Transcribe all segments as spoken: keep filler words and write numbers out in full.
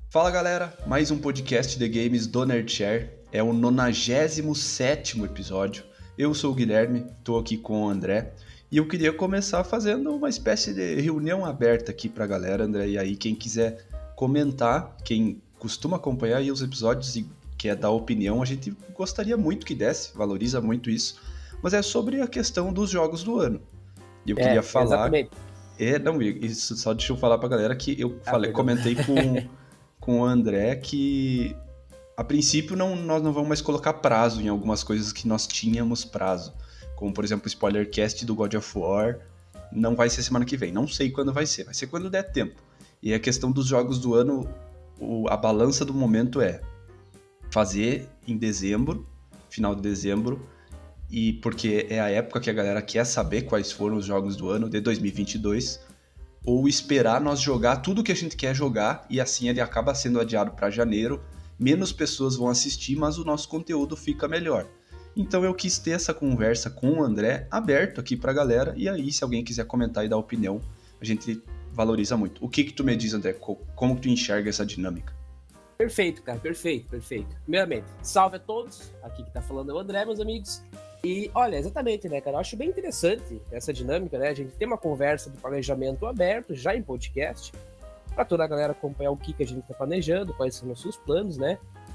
Fala galera, mais um podcast de games do Nerdshare, é o nonagésimo sétimo episódio. Eu sou o Guilherme, estou aqui com o André e eu queria começar fazendo uma espécie de reunião aberta aqui pra galera, André, e aí quem quiser comentar, quem costuma acompanhar aí os episódios e quer dar opinião, a gente gostaria muito que desse, valoriza muito isso, mas é sobre a questão dos jogos do ano. E eu queria É, falar, exatamente. é, não, isso só deixa eu falar pra galera que eu Ah, falei, perdão. comentei com com o André que a princípio não, nós não vamos mais colocar prazo em algumas coisas que nós tínhamos prazo, como por exemplo o spoilercast do God of War não vai ser semana que vem, não sei quando vai ser, vai ser quando der tempo. E a questão dos jogos do ano, o, a balança do momento é fazer em dezembro, final de dezembro, e porque é a época que a galera quer saber quais foram os jogos do ano de dois mil e vinte e dois, ou esperar nós jogar tudo que a gente quer jogar e assim ele acaba sendo adiado para janeiro, menos pessoas vão assistir, mas o nosso conteúdo fica melhor. Então eu quis ter essa conversa com o André aberto aqui pra galera, e aí se alguém quiser comentar e dar opinião, a gente valoriza muito. O que que tu me diz, André? Como que tu enxerga essa dinâmica? Perfeito, cara, perfeito, perfeito. Primeiramente, salve a todos. Aqui que tá falando é o André, meus amigos. E olha, exatamente, né, cara? Eu acho bem interessante essa dinâmica, né? A gente tem uma conversa de planejamento aberto, já em podcast, para toda a galera acompanhar o que, que a gente tá planejando, quais são os nossos planos, né?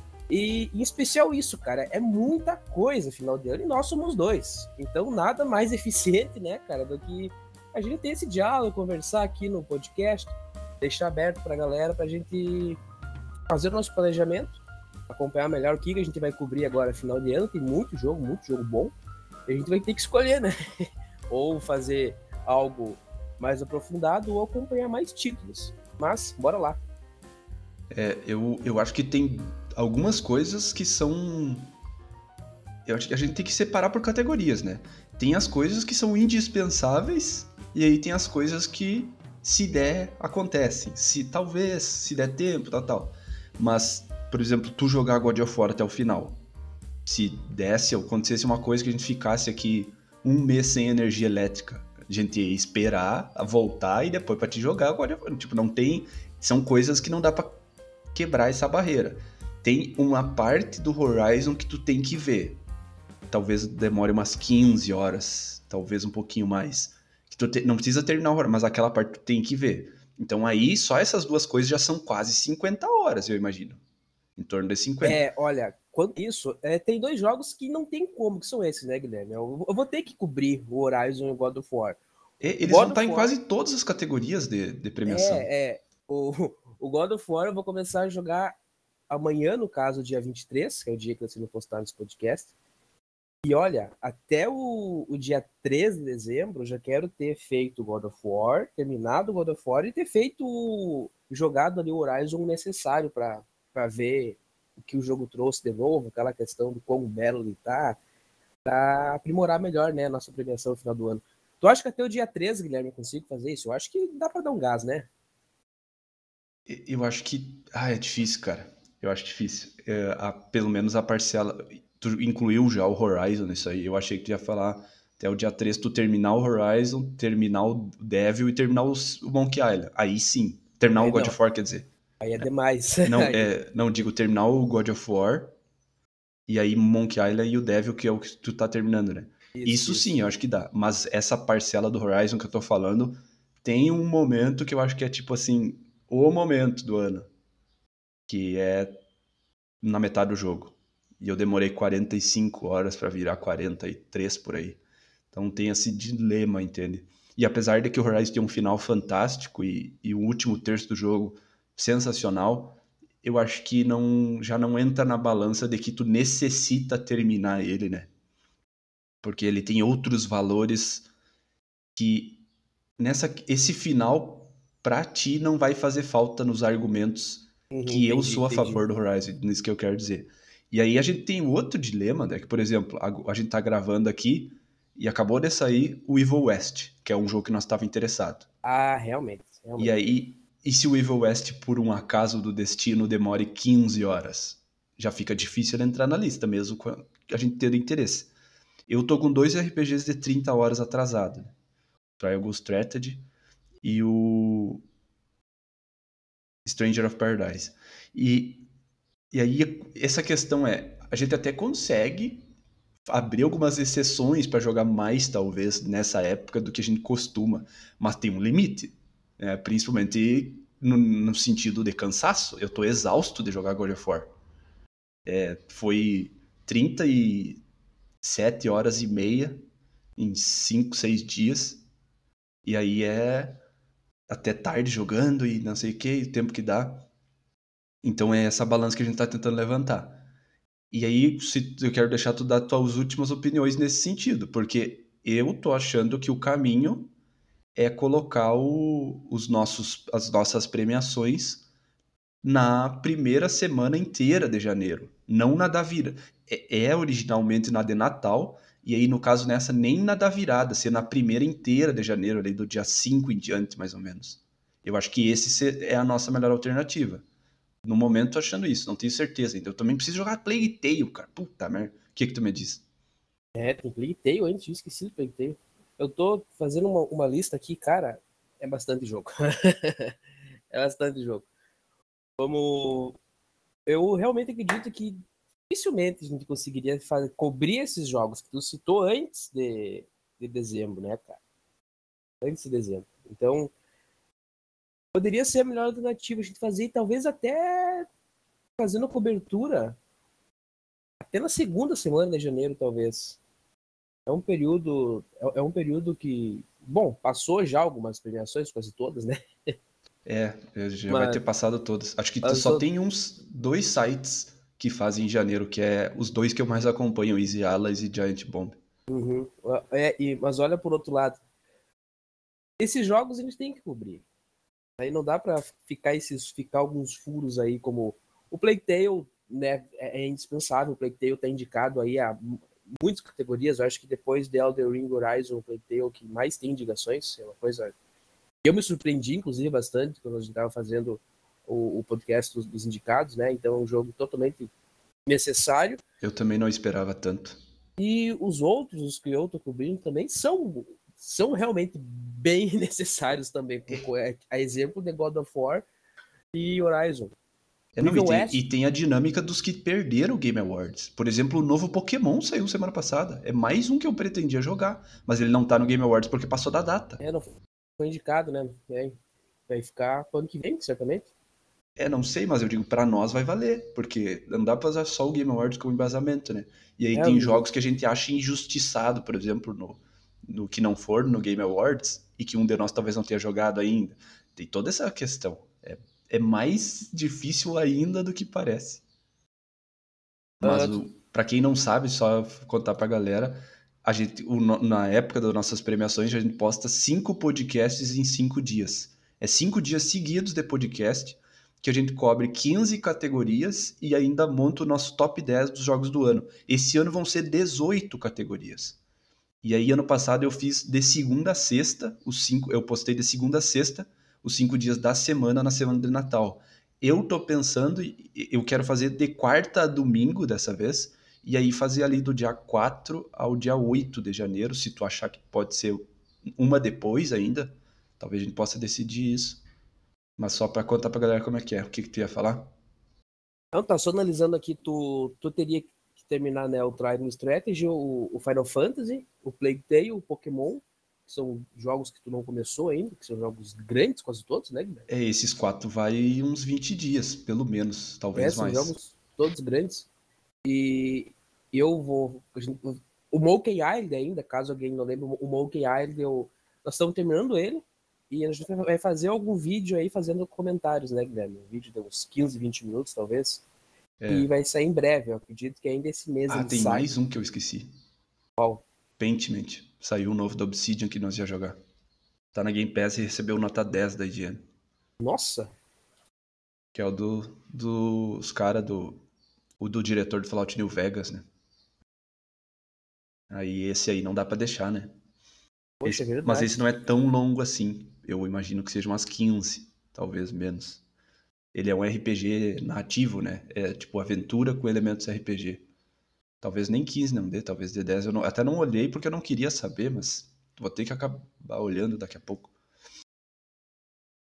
E em especial isso, cara, é muita coisa final de ano e nós somos dois. Então nada mais eficiente, né, cara, do que a gente ter esse diálogo, conversar aqui no podcast, deixar aberto pra galera, pra gente fazer o nosso planejamento, acompanhar melhor o que a gente vai cobrir agora final de ano. Tem muito jogo, muito jogo bom. E a gente vai ter que escolher, né? Ou fazer algo mais aprofundado ou acompanhar mais títulos. Mas, bora lá. É, eu, eu acho que tem algumas coisas que são... Eu acho que a gente tem que separar por categorias, né? Tem as coisas que são indispensáveis e aí tem as coisas que, se der, acontecem. Se, talvez, se der tempo, tal, tal. Mas, por exemplo, tu jogar God of War até o final. Se desse, acontecesse uma coisa que a gente ficasse aqui um mês sem energia elétrica. A gente ia esperar a voltar e depois pra te jogar God of War. Tipo, não tem... São coisas que não dá pra quebrar essa barreira. Tem uma parte do Horizon que tu tem que ver. Talvez demore umas quinze horas, talvez um pouquinho mais. Que tu te... Não precisa terminar o Horizon, mas aquela parte tu tem que ver. Então aí, só essas duas coisas já são quase cinquenta horas, eu imagino. Em torno de cinquenta. É, olha, quanto isso, é, tem dois jogos que não tem como, que são esses, né, Guilherme? Eu, eu vou ter que cobrir o Horizon e o God of War. E, O eles vão God estar of em War quase todas as categorias de, de premiação. é, é o, o God of War eu vou começar a jogar amanhã, no caso, dia vinte e três, que é o dia que eu sendo postado nesse podcast. E olha, até o, o dia três de dezembro eu já quero ter feito God of War, terminado o God of War e ter feito, jogado ali o Horizon necessário para ver o que o jogo trouxe de novo, aquela questão do quão belo ele tá, para aprimorar melhor, né, a nossa premiação no final do ano. Tu acha que até o dia três, Guilherme, eu consigo fazer isso? Eu acho que dá para dar um gás, né? Eu acho que... Ah, é difícil, cara. Eu acho difícil. É, a, pelo menos a parcela... Tu incluiu já o Horizon nisso aí. Eu achei que tu ia falar até o dia três tu terminar o Horizon, terminar o Devil e terminar os, o Monkey Island. Aí sim. Terminar o Aí God of não, War, quer dizer. aí é demais. Não, Aí, é, não digo terminar o God of War e aí Monkey Island e o Devil, que é o que tu tá terminando, né? isso, Isso sim, isso. eu acho que dá. Mas essa parcela do Horizon que eu tô falando tem um momento que eu acho que é tipo assim, o momento do ano, que é na metade do jogo. E eu demorei quarenta e cinco horas pra virar quarenta e três por aí. Então tem esse dilema, entende? E apesar de que o Horizon tem um final fantástico e, e o último terço do jogo sensacional, eu acho que não, já não entra na balança de que tu necessita terminar ele, né? Porque ele tem outros valores que nessa esse final pra ti não vai fazer falta nos argumentos Uhum, que eu entendi, sou a entendi. favor do Horizon, nisso que eu quero dizer. E aí a gente tem outro dilema, né? Que, por exemplo, a, a gente tá gravando aqui e acabou de sair o Evil West, que é um jogo que nós estava interessado. Ah, realmente, E realmente. aí, e se o Evil West, por um acaso do destino, demore quinze horas? Já fica difícil ele entrar na lista, mesmo com a gente tendo interesse. Eu tô com dois R P Gs de trinta horas atrasado, né? Triangle Strategy e o Stranger of Paradise. E, e aí, essa questão é, a gente até consegue abrir algumas exceções para jogar mais, talvez, nessa época do que a gente costuma, mas tem um limite, né? Principalmente no, no sentido de cansaço. Eu tô exausto de jogar God of War. É, foi trinta e sete horas e meia em cinco, seis dias, e aí é até tarde jogando e não sei o que, o tempo que dá. Então é essa balança que a gente tá tentando levantar. E aí, se, eu quero deixar tu dar tuas últimas opiniões nesse sentido, porque eu tô achando que o caminho é colocar o, os nossos, as nossas premiações na primeira semana inteira de janeiro, não na da virada. É, é originalmente na de Natal, e aí, no caso, nessa, nem na da virada, ser na primeira inteira de janeiro, ali do dia cinco em diante, mais ou menos. Eu acho que esse é a nossa melhor alternativa. No momento, tô achando isso, não tenho certeza ainda. Eu também preciso jogar Plague Tale, cara. Puta merda. O que que tu me diz? É, tem Plague Tale antes, eu esqueci do Plague Tale. Eu tô fazendo uma, uma lista aqui, cara, é bastante jogo. É bastante jogo. Como eu realmente acredito que dificilmente a gente conseguiria fazer, cobrir esses jogos que tu citou antes de, de dezembro, né, cara? Antes de dezembro. Então, poderia ser a melhor alternativa a gente fazer, e talvez até fazendo cobertura até na segunda semana de janeiro, talvez. É um período, é, é um período que, bom, passou já algumas premiações, quase todas, né? É, já vai ter Mas, passado todas. Acho que mas só tem uns dois sites que fazem em janeiro, que é os dois que eu mais acompanho, Easy Allies e Giant Bomb. uhum, é, e, mas olha por outro lado, esses jogos a gente tem que cobrir. Aí não dá para ficar esses, ficar alguns furos aí, como o Plague Tale, né? É, é indispensável. O Plague Tale está indicado aí a muitas categorias. Eu acho que depois de Elden Ring Horizon, o Plague Tale que mais tem indicações. É uma coisa. Eu me surpreendi, inclusive, bastante quando a gente estava fazendo o, o podcast dos, dos indicados, né? Então é um jogo totalmente necessário. Eu também não esperava tanto. E os outros, os que eu tô cobrindo também, são, são realmente bem necessários também. A exemplo de God of War e Horizon. É, O não, e Evil tem, e West, tem a dinâmica dos que perderam o Game Awards. Por exemplo, o novo Pokémon saiu semana passada. É mais um que eu pretendia jogar, mas ele não tá no Game Awards porque passou da data. é, não foi indicado, né? É, vai ficar pro ano que vem, certamente. É, não sei, mas eu digo, pra nós vai valer, porque não dá pra usar só o Game Awards como embasamento, né? E aí É, tem jogos que a gente acha injustiçado, por exemplo, no, no que não for no Game Awards, e que um de nós talvez não tenha jogado ainda. Tem toda essa questão. É, é mais difícil ainda do que parece. Mas uh, o, para quem não sabe, só contar pra galera, a gente, o, na época das nossas premiações, a gente posta cinco podcasts em cinco dias. É cinco dias seguidos de podcast, que a gente cobre quinze categorias e ainda monta o nosso top dez dos jogos do ano. Esse ano vão ser dezoito categorias. E aí, ano passado, eu fiz de segunda a sexta, os cinco, eu postei de segunda a sexta, os cinco dias da semana na semana de Natal. Eu tô pensando, eu quero fazer de quarta a domingo dessa vez, e aí fazer ali do dia quatro ao dia oito de janeiro, se tu achar que pode ser uma depois ainda, talvez a gente possa decidir isso. Mas só pra contar pra galera como é que é. O que, que tu ia falar? então tá, só analisando aqui, tu, tu teria que terminar, né, o Triangle Strategy, o, o Final Fantasy, o Plague Tale, o Pokémon, que são jogos que tu não começou ainda, que são jogos grandes, quase todos, né, Guilherme? É, esses quatro vai uns vinte dias, pelo menos, É, talvez são mais. jogos todos grandes. E eu vou. A gente, o Monkey Island ainda, caso alguém não lembre, o Monkey Island, eu, nós estamos terminando ele. E a gente vai fazer algum vídeo aí fazendo comentários, né, Guilherme? Um vídeo de uns quinze, vinte minutos, talvez. E É. vai sair em breve. Eu acredito que ainda esse mês Ah, ele tem sai. mais um que eu esqueci. Qual? Pentiment. Saiu o novo da Obsidian que nós ia jogar. Tá na Game Pass e recebeu nota dez da I G N. Nossa! Que é o do, dos cara do... O do diretor do Fallout New Vegas, né? Aí esse aí não dá pra deixar, né? Poxa, é Esse, mas esse não verdade. é tão longo assim. Eu imagino que seja umas quinze, talvez menos. Ele é um R P G nativo, né? É tipo aventura com elementos R P G. Talvez nem quinze não dê, talvez dê dez. Eu não, até não olhei porque eu não queria saber, mas vou ter que acabar olhando daqui a pouco.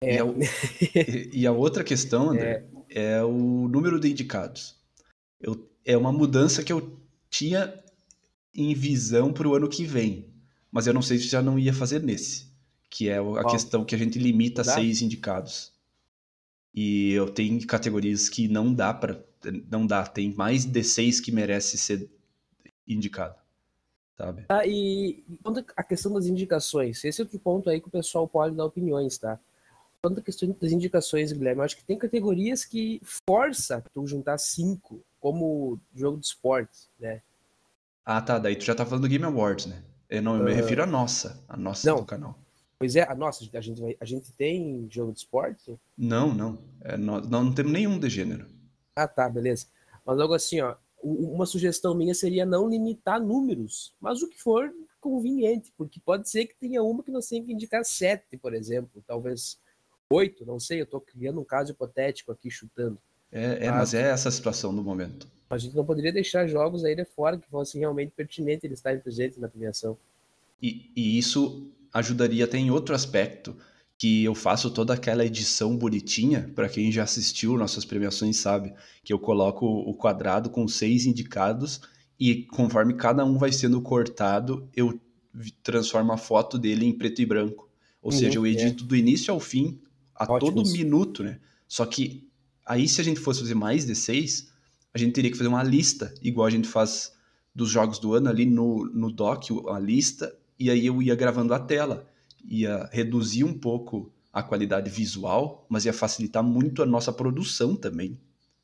E É, a, e e a outra questão, André, é o número de indicados. Eu, é uma mudança que eu tinha em visão para o ano que vem, mas eu não sei se já não ia fazer nesse, que é a ó, questão que a gente limita a mudar? seis indicados. E eu tenho categorias que não dá para, não dá, tem mais de seis que merece ser indicado, sabe? Ah, e e quanto à questão das indicações, esse é outro ponto aí que o pessoal pode dar opiniões, tá? Quanto à questão das indicações, Guilherme, eu acho que tem categorias que força tu juntar cinco, como jogo de esportes, né? Ah, tá, daí tu já tá falando do Game Awards, né? Eu não, eu me refiro à nossa, a nossa do Não, canal. pois é, a nossa, a gente, vai, a gente tem jogo de esporte? Não, não, é, nó- nós não temos nenhum de gênero. Ah, tá, beleza. Mas algo assim, ó, u- uma sugestão minha seria não limitar números, mas o que for conveniente, porque pode ser que tenha uma que nós tenha que indicar sete, por exemplo, talvez oito, não sei, eu tô criando um caso hipotético aqui, chutando. É, é, mas Mas é essa a situação do momento. a gente não poderia deixar jogos aí de fora que fossem realmente pertinentes eles estarem presentes na premiação. E, e isso ajudaria até em outro aspecto, que eu faço toda aquela edição bonitinha, para quem já assistiu nossas premiações sabe, que eu coloco o quadrado com seis indicados e conforme cada um vai sendo cortado, eu vi- transformo a foto dele em preto e branco. Ou seja, Uhum, eu é, edito do início ao fim, a ótimo todo isso. minuto, né? Só que aí se a gente fosse fazer mais de seis, a gente teria que fazer uma lista, igual a gente faz dos jogos do ano ali no, no doc, a lista, e aí eu ia gravando a tela. Ia reduzir um pouco a qualidade visual, mas ia facilitar muito a nossa produção também.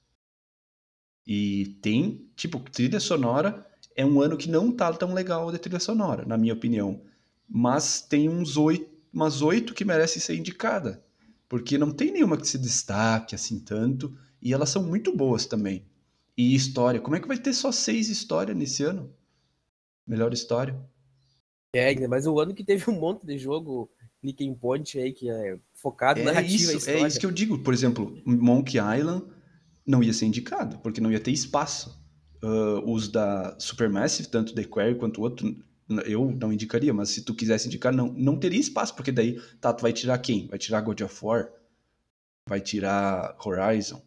E tem, tipo, trilha sonora é um ano que não tá tão legal de trilha sonora, na minha opinião. Mas tem uns oito, umas oito que merecem ser indicada. Porque não tem nenhuma que se destaque assim tanto, e elas são muito boas também. E história, como é que vai ter só seis histórias nesse ano? Melhor história? É, ainda mais o ano que teve um monte de jogo click and point aí, que é focado em É narrativa e isso, é isso história. que eu digo. Por exemplo, Monkey Island não ia ser indicado, porque não ia ter espaço. Uh, os da Supermassive, tanto The Quarry quanto o outro, eu não indicaria, mas se tu quisesse indicar, não, não teria espaço, porque daí, tá, tu vai tirar quem? Vai tirar God of War? Vai tirar Horizon?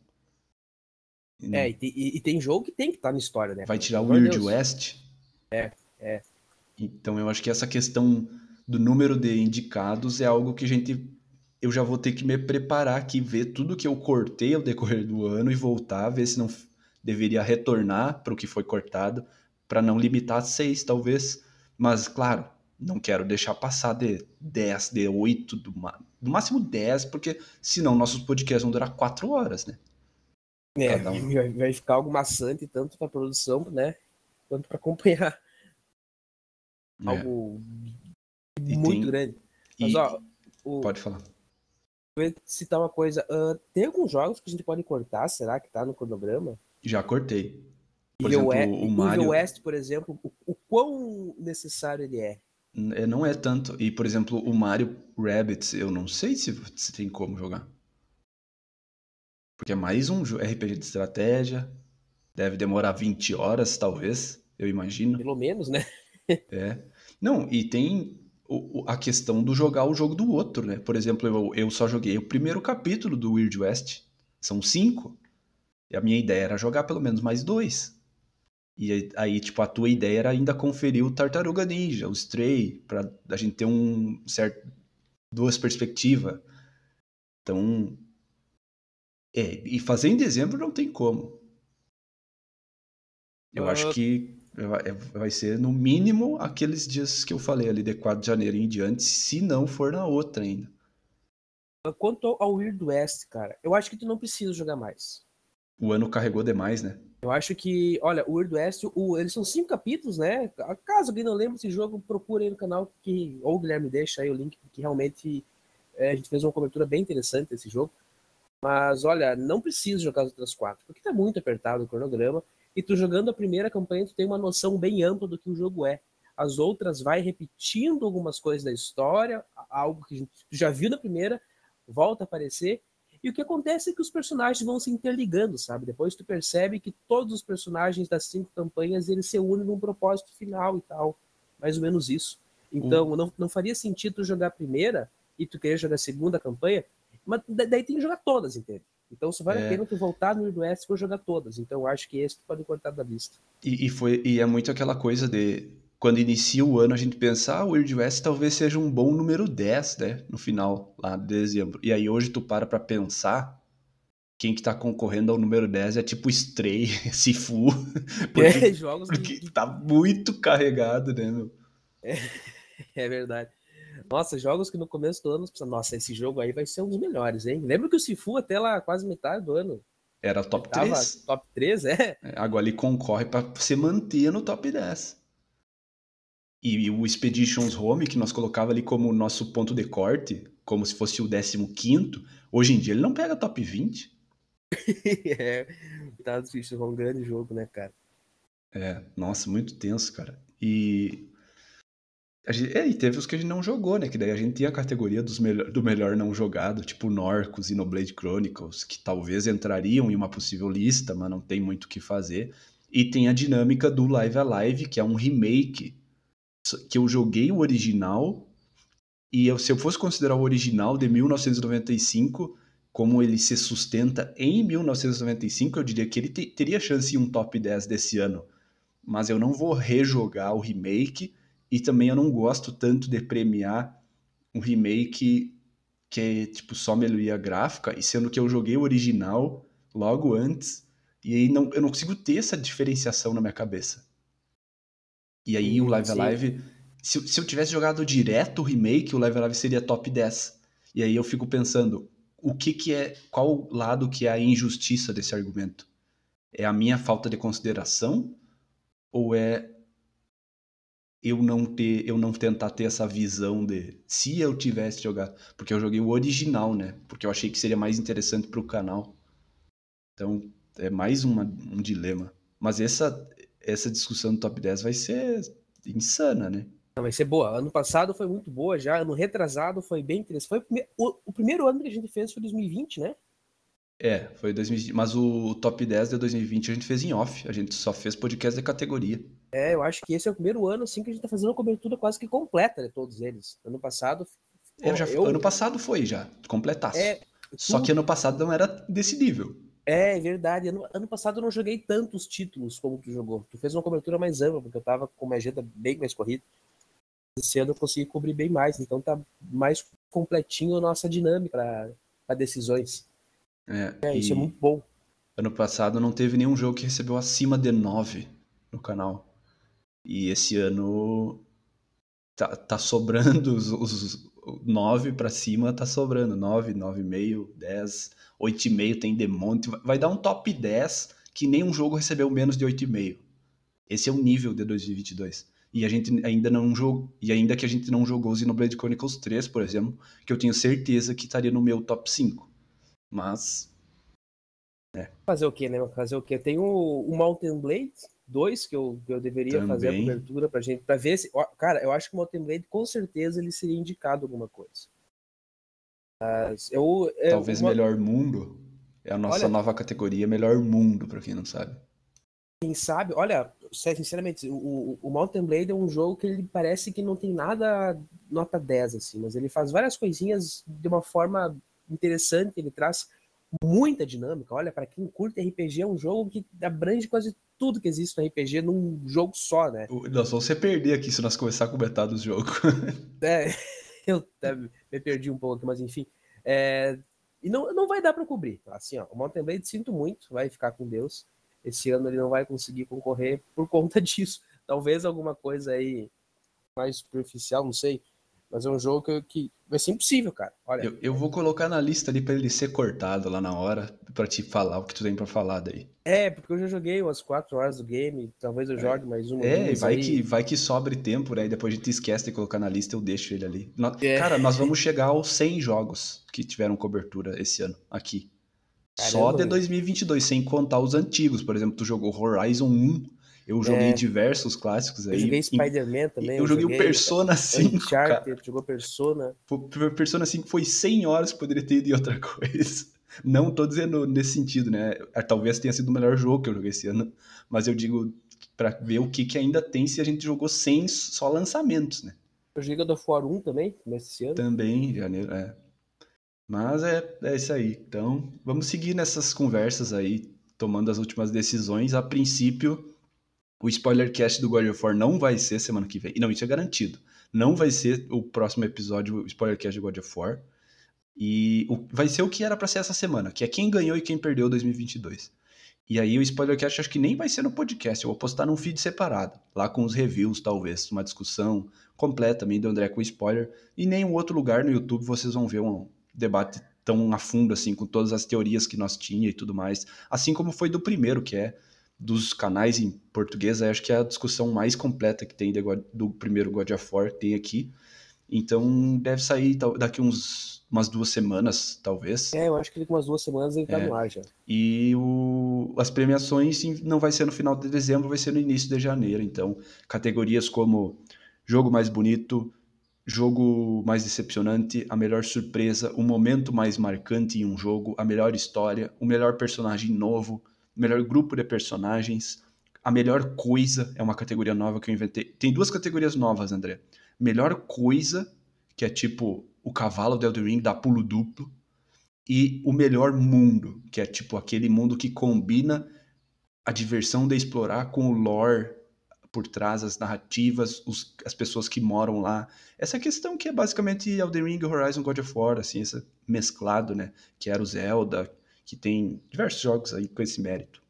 É, e, Não. tem- e- e tem jogo que tem que estar na história, né, Vai cara? tirar Pelo amor de Weird Deus. West? É. Então eu acho que essa questão do número de indicados é algo que a gente eu já vou ter que me preparar aqui, ver tudo que eu cortei ao decorrer do ano e voltar, ver se não f- deveria retornar para o que foi cortado, para não limitar a seis, talvez. Mas, claro, não quero deixar passar de dez, de oito, do, ma- do máximo dez, porque senão nossos podcasts vão durar quatro horas, né? É, Cada um. vai vai ficar algo maçante tanto para produção, né, quanto para acompanhar É. algo E muito tem. grande. Mas, ó, E. o, Pode falar. eu ia citar uma coisa. ah, tem alguns jogos que a gente pode cortar, será que tá no cronograma? Já cortei. Por Evil exemplo, West, o Evil Mario. West, por exemplo, o, o quão necessário ele é? É, não é tanto. E, por exemplo, o Mario Rabbids, eu não sei se, se tem como jogar. Porque é mais um jo- R P G de estratégia. Deve demorar vinte horas, talvez. Eu imagino. Pelo menos, né? É. Não, e tem o- o- a questão do jogar o jogo do outro, né? Por exemplo, eu, eu só joguei o primeiro capítulo do Weird West. São cinco. E a minha ideia era jogar pelo menos mais dois. E aí, aí, tipo, a tua ideia era ainda conferir o Tartaruga Ninja, o Stray, pra a gente ter um certo duas perspectivas. Então, é, e fazer em dezembro não tem como. Eu acho Ah, que vai vai ser no mínimo aqueles dias que eu falei ali, de quatro de janeiro em diante, se não for na outra ainda. quanto ao Weird West, cara, eu acho que tu não precisa jogar mais. O ano carregou demais, né? Eu acho que, olha, o Weird West, o, eles são cinco capítulos, né? Caso alguém não lembre esse jogo, procure aí no canal, que, ou o Guilherme deixa aí o link, que realmente é, a gente fez uma cobertura bem interessante desse jogo. Mas, olha, não precisa jogar as outras quatro, porque tá muito apertado o cronograma, e tu jogando a primeira campanha, tu tem uma noção bem ampla do que o jogo é. As outras vai repetindo algumas coisas da história, algo que a gente já viu na primeira, volta a aparecer, e o que acontece é que os personagens vão se interligando, sabe? Depois tu percebe que todos os personagens das cinco campanhas, eles se unem num propósito final e tal, mais ou menos isso. O, Então, não, não faria sentido tu jogar a primeira e tu querer jogar a segunda campanha, Mas daí tem que jogar todas, entende? Então, se vale É. a pena tu voltar no Wild West e jogar todas. Então, eu acho que esse tu pode cortar da lista. E, e, foi, e é muito aquela coisa de... Quando inicia o ano, a gente pensa, ah, o Wild West talvez seja um bom número dez, né? No final, lá de dezembro. E aí hoje tu para pra pensar, quem que tá concorrendo ao número dez é tipo Stray, Sifu. Porque, É, jogos porque que... tá muito carregado, né, meu? É, é verdade. Nossa, jogos que no começo do ano, você pensa, nossa, esse jogo aí vai ser um dos melhores, hein? Lembra que o Sifu até lá quase metade do ano, Era ele top tava três. top três, é? É, agora ele concorre pra se manter no top dez. E o Expeditions Home, que nós colocava ali como o nosso ponto de corte, como se fosse o décimo quinto, hoje em dia ele não pega top vinte. É, tá difícil, é um grande jogo, né, cara? É, nossa, muito tenso, cara. E, a gente, é, e teve os que a gente não jogou, né? Que daí a gente tinha a categoria dos melhor, do melhor não jogado, tipo Norcos e Xenoblade Chronicles, que talvez entrariam em uma possível lista, mas não tem muito o que fazer. E tem a dinâmica do Live Alive, que é um remake, que eu joguei o original. E eu, se eu fosse considerar o original de mil novecentos e noventa e cinco, como ele se sustenta em mil novecentos e noventa e cinco, eu diria que ele te, teria chance em um top dez desse ano. Mas eu não vou rejogar o remake e também eu não gosto tanto de premiar um remake que é tipo só melhoria gráfica, e sendo que eu joguei o original logo antes, e aí não, eu não consigo ter essa diferenciação na minha cabeça. E aí o Hum, Live sim. Alive, se, se eu tivesse jogado direto o remake, o Live Alive seria top dez. E aí eu fico pensando, o que que é, qual lado que é a injustiça desse argumento? É a minha falta de consideração ou é eu não ter, eu não tentar ter essa visão de se eu tivesse jogado, porque eu joguei o original, né? Porque eu achei que seria mais interessante pro canal. Então, é mais uma, um dilema. Mas essa essa discussão do top dez vai ser insana, né? Não, vai ser boa. Ano passado foi muito boa já. Ano retrasado foi bem interessante. Foi o, prime... o, o primeiro ano que a gente fez foi dois mil e vinte, né? É, foi dois mil e vinte, mas o top dez de dois mil e vinte a gente fez em off, a gente só fez podcast da categoria. É, eu acho que esse é o primeiro ano assim que a gente tá fazendo uma cobertura quase que completa de todos eles. Ano passado, É, ó, já, ano eu passado foi já, completaço. é Só que tu ano passado não era desse nível. é verdade. Ano, ano passado eu não joguei tantos títulos como tu jogou. Tu fez uma cobertura mais ampla porque eu tava com uma agenda bem mais corrida. Esse ano eu consegui cobrir bem mais, então tá mais completinho a nossa dinâmica para decisões. É, É, isso é e muito bom. ano passado não teve nenhum jogo que recebeu acima de nove no canal. E esse ano tá, tá sobrando os, os nove pra cima, tá sobrando. nove, nove e meio, dez, oito e meio tem de monte. Vai dar um top dez que nenhum jogo recebeu menos de oito e meio. Esse é o nível de dois mil e vinte e dois. E a gente ainda não jogou, e ainda que a gente não jogou o Xenoblade Chronicles três, por exemplo, que eu tenho certeza que estaria no meu top cinco. Mas Fazer o quê, né? Fazer o quê? Tem o, o Mountain Blade dois que eu, que eu deveria fazer a também, cobertura pra gente, pra ver se. Ó, cara, eu acho que o Mountain Blade com certeza ele seria indicado alguma coisa. Mas eu, é, talvez uma, melhor mundo é a nossa olha, nova categoria, melhor mundo, pra quem não sabe. quem sabe, olha, sinceramente, o, o Mountain Blade é um jogo que ele parece que não tem nada nota dez, assim, mas ele faz várias coisinhas de uma forma interessante, ele traz muita dinâmica. Olha, para quem curte R P G, é um jogo que abrange quase tudo que existe no R P G num jogo só, né? Nós vamos se perder aqui se nós começar a comentar dos jogos. É, eu até me perdi um pouco, mas enfim. É, e não, não vai dar para cobrir. Assim, ó, o Mountain Blade, sinto muito, vai ficar com Deus. Esse ano ele não vai conseguir concorrer por conta disso. Talvez alguma coisa aí mais superficial, não sei. Mas é um jogo que, que vai ser impossível, cara. Olha, Eu, eu vou colocar na lista ali pra ele ser cortado lá na hora, pra te falar o que tu tem pra falar daí. é, porque eu já joguei umas quatro horas do game, talvez eu jogue mais uma, É, duas vai que, aí. vai que sobre tempo, né? E depois a gente esquece de colocar na lista, eu deixo ele ali. No- É, Cara, nós vamos chegar aos cem jogos que tiveram cobertura esse ano, aqui. Só caramba, de meu. dois mil e vinte e dois, sem contar os antigos. Por exemplo, tu jogou Horizon um, eu joguei É, diversos clássicos eu joguei aí. Spider-Man também, Eu eu joguei o joguei Persona cinco, cara. Uncharted, jogou Persona. O Persona cinco foi cem horas que poderia ter ido em outra coisa. Não tô dizendo nesse sentido, né? Talvez tenha sido o melhor jogo que eu joguei esse ano, mas eu digo pra ver o que, que ainda tem se a gente jogou cem só lançamentos, né? Eu joguei God of War um também, nesse ano. Também, em janeiro, é. Mas é, é isso aí. Então, vamos seguir nessas conversas aí, tomando as últimas decisões. A princípio, o spoilercast do God of War não vai ser semana que vem. Não, isso é garantido. Não vai ser o próximo episódio, o spoilercast do God of War. E o, vai ser o que era pra ser essa semana, que é quem ganhou e quem perdeu dois mil e vinte e dois. E aí o spoilercast acho que nem vai ser no podcast, eu vou postar num feed separado, lá com os reviews talvez, uma discussão completa também do André com spoiler, e nenhum outro lugar no YouTube vocês vão ver um debate tão a fundo assim, com todas as teorias que nós tinha e tudo mais, assim como foi do primeiro, que é dos canais em português, acho que é a discussão mais completa que tem do primeiro God of War, tem aqui. Então deve sair daqui uns, umas duas semanas, talvez. É, eu acho que daqui umas duas semanas ele tá É. no ar já. E o, as premiações não vai ser no final de dezembro, vai ser no início de janeiro. Então, categorias como jogo mais bonito, jogo mais decepcionante, a melhor surpresa, o momento mais marcante em um jogo, a melhor história, o melhor personagem novo, o melhor grupo de personagens, a melhor coisa, é uma categoria nova que eu inventei. Tem duas categorias novas, André. Melhor coisa, que é tipo o cavalo do Elden Ring dá pulo duplo, e o melhor mundo, que é tipo aquele mundo que combina a diversão de explorar com o lore por trás, as narrativas, os, as pessoas que moram lá. Essa questão que é basicamente Elden Ring, Horizon, God of War, assim, esse mesclado, né? Que era o Zelda, que tem diversos jogos aí com esse mérito.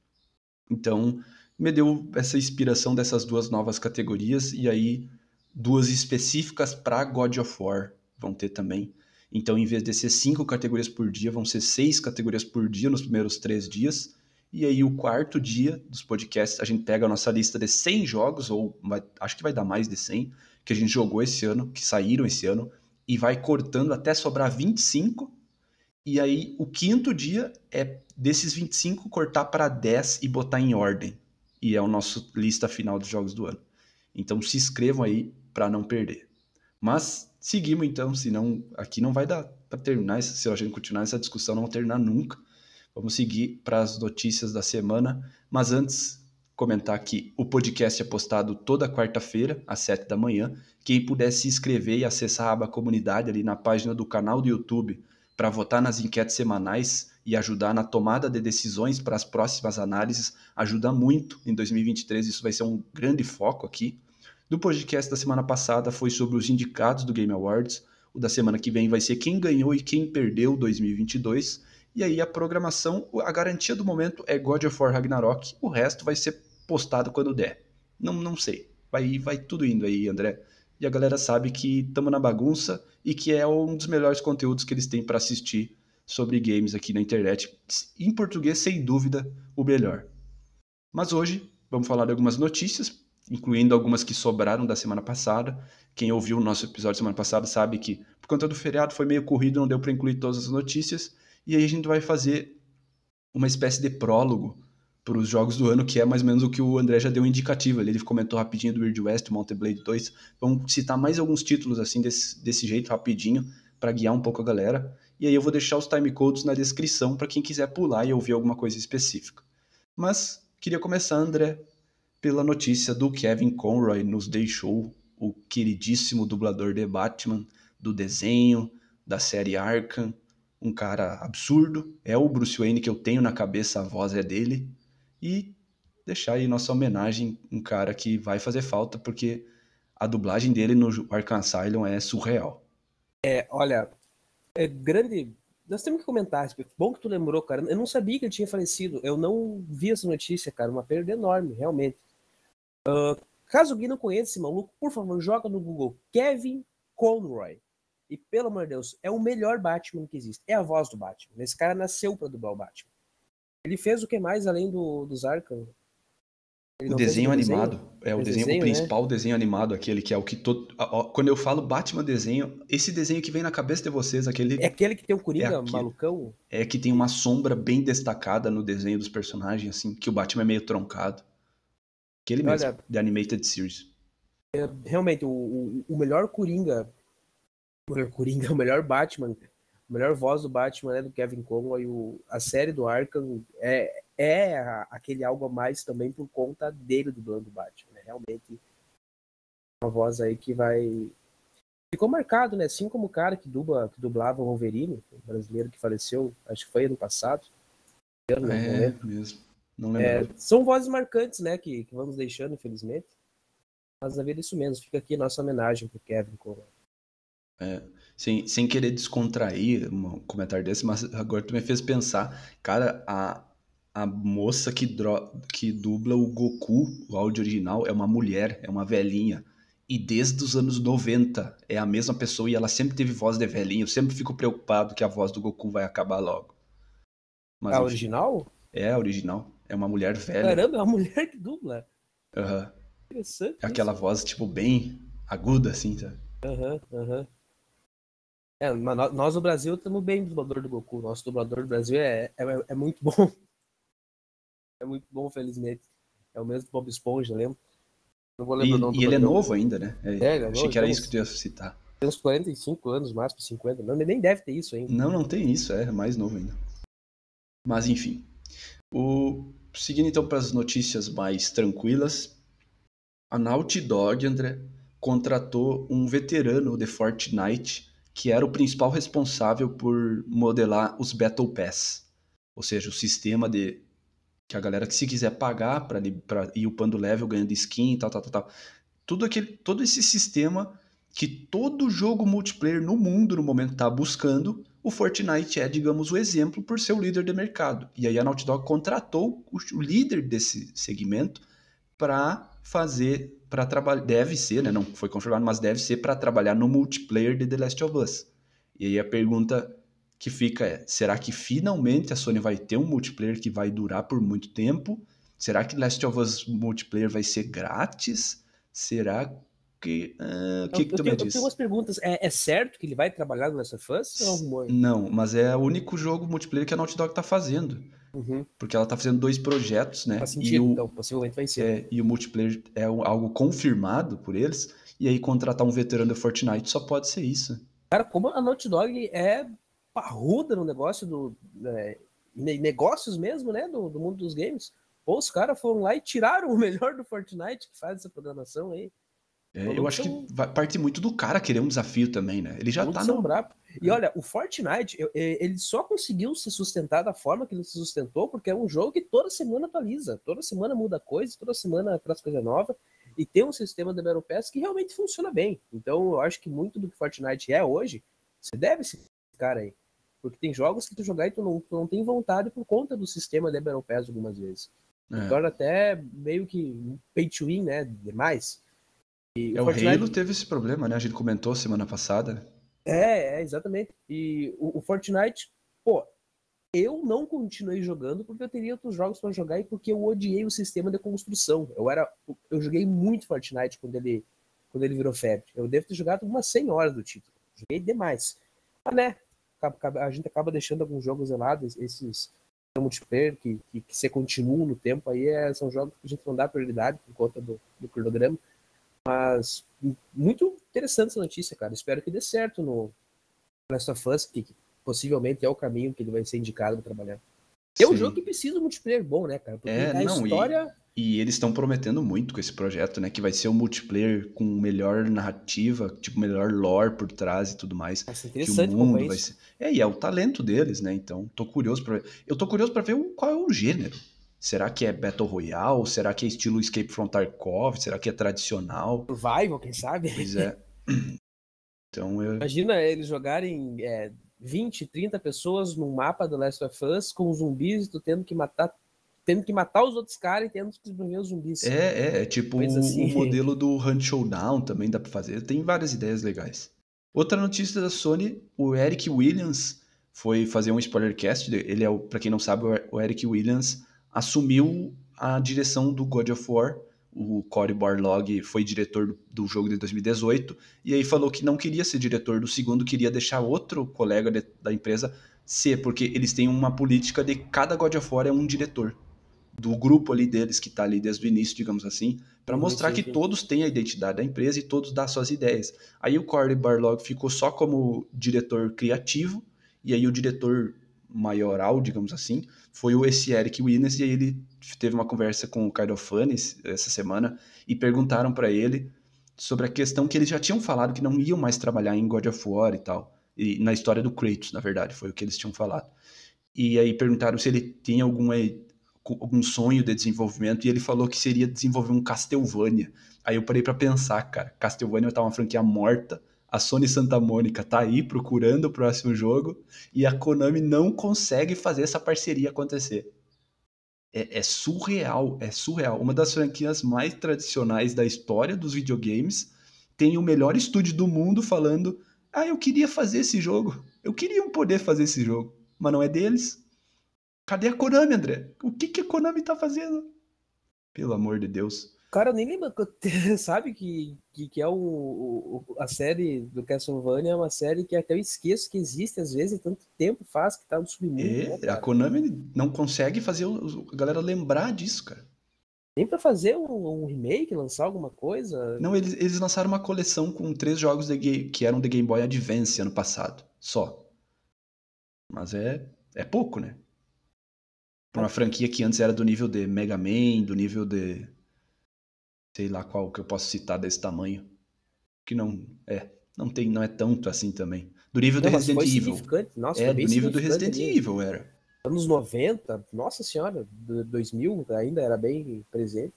Então, me deu essa inspiração dessas duas novas categorias, e aí duas específicas para God of War vão ter também. Então, em vez de ser cinco categorias por dia, vão ser seis categorias por dia nos primeiros três dias. E aí, o quarto dia dos podcasts, a gente pega a nossa lista de cem jogos, ou vai, acho que vai dar mais de cem, que a gente jogou esse ano, que saíram esse ano, e vai cortando até sobrar vinte e cinco. E aí, o quinto dia é desses vinte e cinco cortar para dez e botar em ordem. E é o nosso lista final dos jogos do ano. Então, se inscrevam aí para não perder. Mas seguimos então, senão aqui não vai dar para terminar. Se a gente continuar essa discussão, não vai terminar nunca. Vamos seguir para as notícias da semana. Mas antes, comentar que o podcast é postado toda quarta-feira, às sete da manhã. Quem puder se inscrever e acessar a aba comunidade ali na página do canal do YouTube para votar nas enquetes semanais e ajudar na tomada de decisões para as próximas análises, ajuda muito. Em dois mil e vinte e três isso vai ser um grande foco aqui. Do podcast da semana passada foi sobre os indicados do Game Awards. O da semana que vem vai ser quem ganhou e quem perdeu dois mil e vinte e dois. E aí a programação, a garantia do momento é God of War Ragnarok. O resto vai ser postado quando der. Não, não sei. Vai, vai tudo indo aí, André. E a galera sabe que estamos na bagunça e que é um dos melhores conteúdos que eles têm para assistir sobre games aqui na internet. Em português, sem dúvida, o melhor. Mas hoje vamos falar de algumas notícias, incluindo algumas que sobraram da semana passada. Quem ouviu o nosso episódio semana passada sabe que, por conta do feriado, foi meio corrido, não deu para incluir todas as notícias. E aí a gente vai fazer uma espécie de prólogo para os jogos do ano, que é mais ou menos o que o André já deu um indicativo ali. Ele comentou rapidinho do Weird West, Mountain Blade dois. Vamos citar mais alguns títulos assim desse, desse jeito, rapidinho, para guiar um pouco a galera. E aí eu vou deixar os timecodes na descrição para quem quiser pular e ouvir alguma coisa específica. Mas queria começar, André, pela notícia do Kevin Conroy nos deixou, o queridíssimo dublador de Batman, do desenho, da série Arkham, um cara absurdo, é o Bruce Wayne que eu tenho na cabeça, a voz é dele, e deixar aí nossa homenagem, um cara que vai fazer falta, porque a dublagem dele no Arkham Asylum é surreal. É, olha, é grande... Nós temos que comentar, bom que tu lembrou, cara, eu não sabia que ele tinha falecido, eu não vi essa notícia, cara, uma perda enorme, realmente. Uh, caso alguém não conheça esse maluco, por favor, joga no Google Kevin Conroy. E, pelo amor de Deus, é o melhor Batman que existe. É a voz do Batman. Esse cara nasceu pra dublar o Batman. Ele fez o que mais além do, dos Arkham? Ele O não fez desenho animado, desenho? é o Fez desenho, o desenho, principal né? desenho animado, aquele que é o que todo. Quando eu falo Batman desenho, esse desenho que vem na cabeça de vocês, É aquele aquele que tem o é Coringa aquele. malucão? É que tem uma sombra bem destacada no desenho dos personagens, assim, que o Batman é meio troncado. Aquele mesmo, Olha, The Animated Series. realmente, o, o, o melhor Coringa, o melhor Coringa, o melhor Batman, a melhor voz do Batman é do Kevin Conroy. O, a série do Arkham é, é aquele algo a mais também por conta dele dublando o Batman. Né? Realmente, uma voz aí que vai ficou marcado, né? Assim como o cara que, dubla, que dublava o Wolverine, o brasileiro que faleceu, acho que foi ano passado, ano, não, não É lembro. mesmo. Não É, lembrava. são vozes marcantes, né? Que, que vamos deixando, infelizmente. Mas na vida é isso mesmo. Fica aqui a nossa homenagem pro Kevin Coleman. É, sem, sem querer descontrair um comentário desse, mas agora tu me fez pensar, cara, a, a moça que, dro, que dubla o Goku, o áudio original, é uma mulher, é uma velhinha. E desde os anos noventa é a mesma pessoa e ela sempre teve voz de velhinha. Eu sempre fico preocupado que a voz do Goku vai acabar logo. Mas A enfim, original? é a original. É uma mulher velha. Caramba, é uma mulher que dubla. Aham. Interessante É aquela isso. voz, tipo, bem aguda, assim, sabe? Aham, aham. É, mas nó- nós no Brasil estamos bem do dublador do Goku. Nosso dublador do Brasil é, é, é muito bom. É muito bom, felizmente. É o mesmo Bob Esponja, lembra? Não vou lembrar o E, nome do e ele é dublador. novo ainda, né? É, É, ele é achei novo, que era tem isso que tu uns, ia citar. tem uns quarenta e cinco anos, máximo cinquenta. Não, ele nem deve ter isso ainda. Não, não tem isso, é mais novo ainda. Mas enfim. O... Seguindo então para as notícias mais tranquilas, a Naughty Dog, André, contratou um veterano de Fortnite que era o principal responsável por modelar os Battle Pass. Ou seja, o sistema de que a galera que se quiser pagar para ir upando level, ganhando skin, tal, tal, tal, tal. Tudo aquele, todo esse sistema que todo jogo multiplayer no mundo no momento está buscando, o Fortnite é, digamos, o exemplo por ser o líder de mercado. E aí a Naughty Dog contratou o, o líder desse segmento para fazer, para trabalhar, deve ser, né, não foi confirmado, mas deve ser para trabalhar no multiplayer de The Last of Us. E aí a pergunta que fica é, será que finalmente a Sony vai ter um multiplayer que vai durar por muito tempo? Será que Last of Us multiplayer vai ser grátis? Será que... O uh, que, Eu, que eu, tu me tenho, eu tenho umas diz? perguntas. É, é certo que ele vai trabalhar no Last of Us ou é um rumor? Não, mas é o único jogo multiplayer que a Naughty Dog tá fazendo. Uhum. Porque ela tá fazendo dois projetos, né? Faz E sentido, o, então, possivelmente vai ser. é, e o multiplayer é algo confirmado por eles. E aí contratar um veterano de Fortnite só pode ser isso. Cara, como a Naughty Dog é parruda no negócio do. É, negócios mesmo, né? Do, do mundo dos games. Pô, os caras foram lá e tiraram o melhor do Fortnite que faz essa programação aí. É, eu Malucos acho são, que vai, parte muito do cara querer um desafio também, né? Ele já tá malucos são no. bravos. E olha, o Fortnite, eu, ele só conseguiu se sustentar da forma que ele se sustentou, porque é um jogo que toda semana atualiza, toda semana muda coisa, toda semana traz coisa nova, e tem um sistema de Battle Pass que realmente funciona bem. Então eu acho que muito do que Fortnite é hoje, você deve esse cara aí. Porque tem jogos que tu jogar e tu não, tu não tem vontade por conta do sistema de Battle Pass algumas vezes. E É. torna até meio que pay to win, né? Demais. E o É, o Halo Fortnite teve esse problema, né? A gente comentou semana passada. É, é, exatamente. E o, o Fortnite, pô, eu não continuei jogando porque eu teria outros jogos para jogar e porque eu odiei o sistema de construção. Eu era, eu joguei muito Fortnite quando ele, quando ele virou febre. Eu devo ter jogado umas cem horas do título. Joguei demais. Mas, né, a gente acaba deixando alguns jogos zelados, esses multiplayer que, que, que se continuam no tempo aí, é, são jogos que a gente não dá prioridade por conta do, do cronograma. Mas muito interessante essa notícia, cara. Espero que dê certo no Last of Us, que, que possivelmente é o caminho que ele vai ser indicado para trabalhar. É um jogo Sim. que precisa de multiplayer bom, né, cara? Porque É, a não, e, história. e eles estão prometendo muito com esse projeto, né? Que vai ser um multiplayer com melhor narrativa, tipo, melhor lore por trás e tudo mais. Vai ser Que o interessante mundo acompanhar vai isso. ser. É, e é o talento deles, né? Então, tô curioso pra ver. Eu tô curioso pra ver o, qual é o gênero. Será que é Battle Royale? Será que é estilo Escape from Tarkov? Será que é tradicional? Survival, quem sabe? Pois é. Então, eu. Imagina eles jogarem é, vinte, trinta pessoas num mapa do Last of Us com zumbis e tu tendo que matar. Tendo que matar os outros caras e tendo que sobreviver os zumbis. É, é, é tipo Coisa o, o assim. modelo do Hunt Showdown também dá pra fazer. Tem várias ideias legais. Outra notícia da Sony, o Eric Williams foi fazer um spoilercast. Ele é, o, pra quem não sabe, o Eric Williams assumiu a direção do God of War. O Cory Barlog foi diretor do, do jogo de dois mil e dezoito e aí falou que não queria ser diretor do segundo, queria deixar outro colega de, da empresa ser, porque eles têm uma política de cada God of War é um diretor do grupo ali deles que está ali desde o início, digamos assim, para Uhum, mostrar sim, que sim. todos têm a identidade da empresa e todos dão suas ideias. Aí o Cory Barlog ficou só como diretor criativo, e aí o diretor maioral, digamos assim, foi o esse Eric Williams, e aí ele teve uma conversa com o Kind of Funny essa semana, e perguntaram para ele sobre a questão que eles já tinham falado que não iam mais trabalhar em God of War e tal. E na história do Kratos, na verdade, foi o que eles tinham falado. E aí perguntaram se ele tem algum, algum sonho de desenvolvimento, e ele falou que seria desenvolver um Castlevania. Aí eu parei pra pensar, cara, Castlevania tá uma franquia morta, a Sony Santa Mônica tá aí procurando o próximo jogo, e a Konami não consegue fazer essa parceria acontecer. É, é surreal, é surreal. Uma das franquias mais tradicionais da história dos videogames tem o melhor estúdio do mundo falando: ah, eu queria fazer esse jogo, eu queria poder fazer esse jogo, mas não é deles. Cadê a Konami, André? O que, que a Konami tá fazendo? Pelo amor de Deus. Cara, eu nem lembro, sabe que, que, que é o, o, a série do Castlevania, é uma série que até eu esqueço que existe, às vezes, tanto tempo faz que tá no submundo, É, né, a Konami não consegue fazer a galera lembrar disso, cara. Nem pra fazer um, um remake, lançar alguma coisa? Não, eles, eles lançaram uma coleção com três jogos de game, que eram de Game Boy Advance ano passado, só. Mas é, é pouco, né? Pra uma franquia que antes era do nível de Mega Man, do nível de... sei lá qual que eu posso citar desse tamanho. Que não é, não tem, não é tanto assim também. Do nível Não, do mas Resident foi Evil. significante. Nossa, É, foi bem do nível do significante Resident ali. Evil era. Anos noventa, nossa senhora, dois mil ainda era bem presente.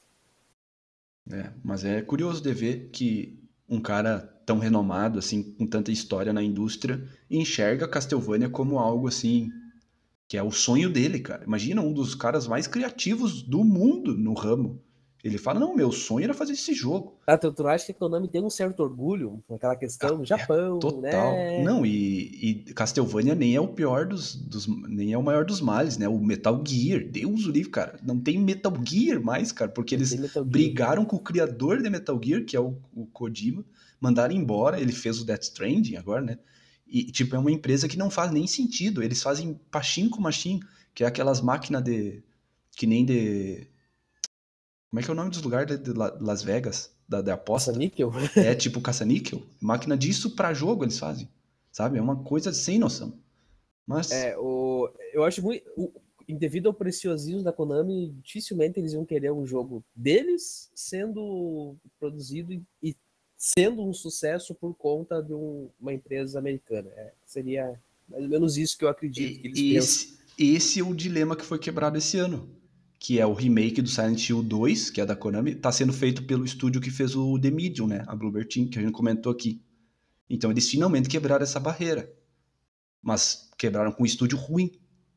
É, mas é curioso de ver que um cara tão renomado, assim, com tanta história na indústria, enxerga Castlevania como algo assim, que é o sonho dele, cara. Imagina um dos caras mais criativos do mundo no ramo. Ele fala, não, meu sonho era fazer esse jogo. Ah, tu, tu não acha que a Konami tem um certo orgulho naquela questão Ah, do é Japão, total. né? Não, e, e Castlevania nem é o pior dos, dos. Nem é o maior dos males, né? O Metal Gear. Deus o livre, cara. Não tem Metal Gear mais, cara, porque Não eles tem Metal Gear. brigaram com o criador de Metal Gear, que é o, o Kojima, mandaram embora. Ele fez o Death Stranding agora, né? E, tipo, é uma empresa que não faz nem sentido. Eles fazem pachinko machine, que é aquelas máquinas de. Que nem de. Como é que é o nome dos lugares de, de Las Vegas? Da, de Essa aposta? níquel? É tipo caça-níquel. Máquina disso pra jogo eles fazem. Sabe? É uma coisa sem noção. Mas. É, o, eu acho muito. O, devido ao preciosismo da Konami, dificilmente eles iam querer um jogo deles sendo produzido e, e sendo um sucesso por conta de um, uma empresa americana. É, seria mais ou menos isso que eu acredito que eles E, pensam. esse, esse é o dilema que foi quebrado esse ano. Que é o remake do Silent Hill dois, que é da Konami, tá sendo feito pelo estúdio que fez o The Medium, né? A Bloober Team, que a gente comentou aqui. Então eles finalmente quebraram essa barreira. Mas quebraram com um estúdio ruim.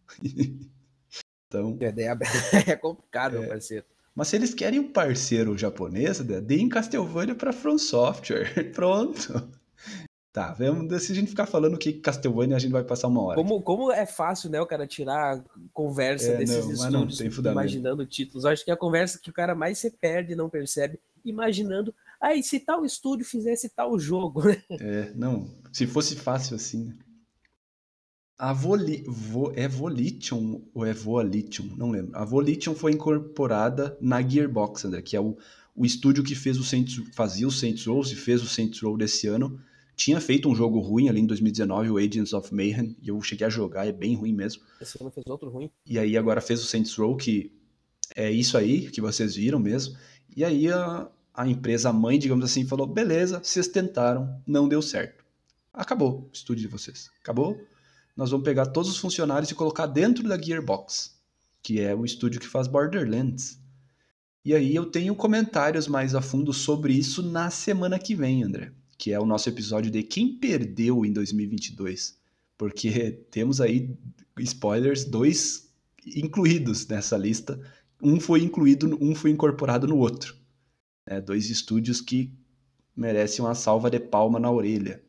Então. É, é complicado, meu É... parceiro. Mas se eles querem um parceiro japonês, deem Castlevania pra From Software. Pronto. Tá, vamos, se a gente ficar falando que Castlevania a gente vai passar uma hora. Como, como é fácil, né, o cara tirar conversa É, desses não, mas não estúdios tem fundamento. imaginando títulos. Eu acho que é a conversa que o cara mais se perde e não percebe, imaginando, ah, e se tal estúdio fizesse tal jogo, né? É, não, se fosse fácil assim, né? A Voli, Vo, é Volition ou é Volition? Não lembro. A Volition foi incorporada na Gearbox, André, que é o, o estúdio que fez o Saints, fazia o Saints Row e fez o Saints Row desse ano. Tinha feito um jogo ruim ali em dois mil e dezenove, o Agents of Mayhem, e eu cheguei a jogar, é bem ruim mesmo. Esse ano fez outro ruim. E aí agora fez o Saints Row, que é isso aí que vocês viram mesmo. E aí a, a empresa mãe, digamos assim, falou, beleza, vocês tentaram, não deu certo. Acabou o estúdio de vocês. Acabou. Nós vamos pegar todos os funcionários e colocar dentro da Gearbox, que é o estúdio que faz Borderlands. E aí eu tenho comentários mais a fundo sobre isso na semana que vem, André, que é o nosso episódio de Quem Perdeu em dois mil e vinte e dois. Porque temos aí, spoilers, dois incluídos nessa lista. Um foi incluído, um foi incorporado no outro. É, dois estúdios que merecem uma salva de palma na orelha.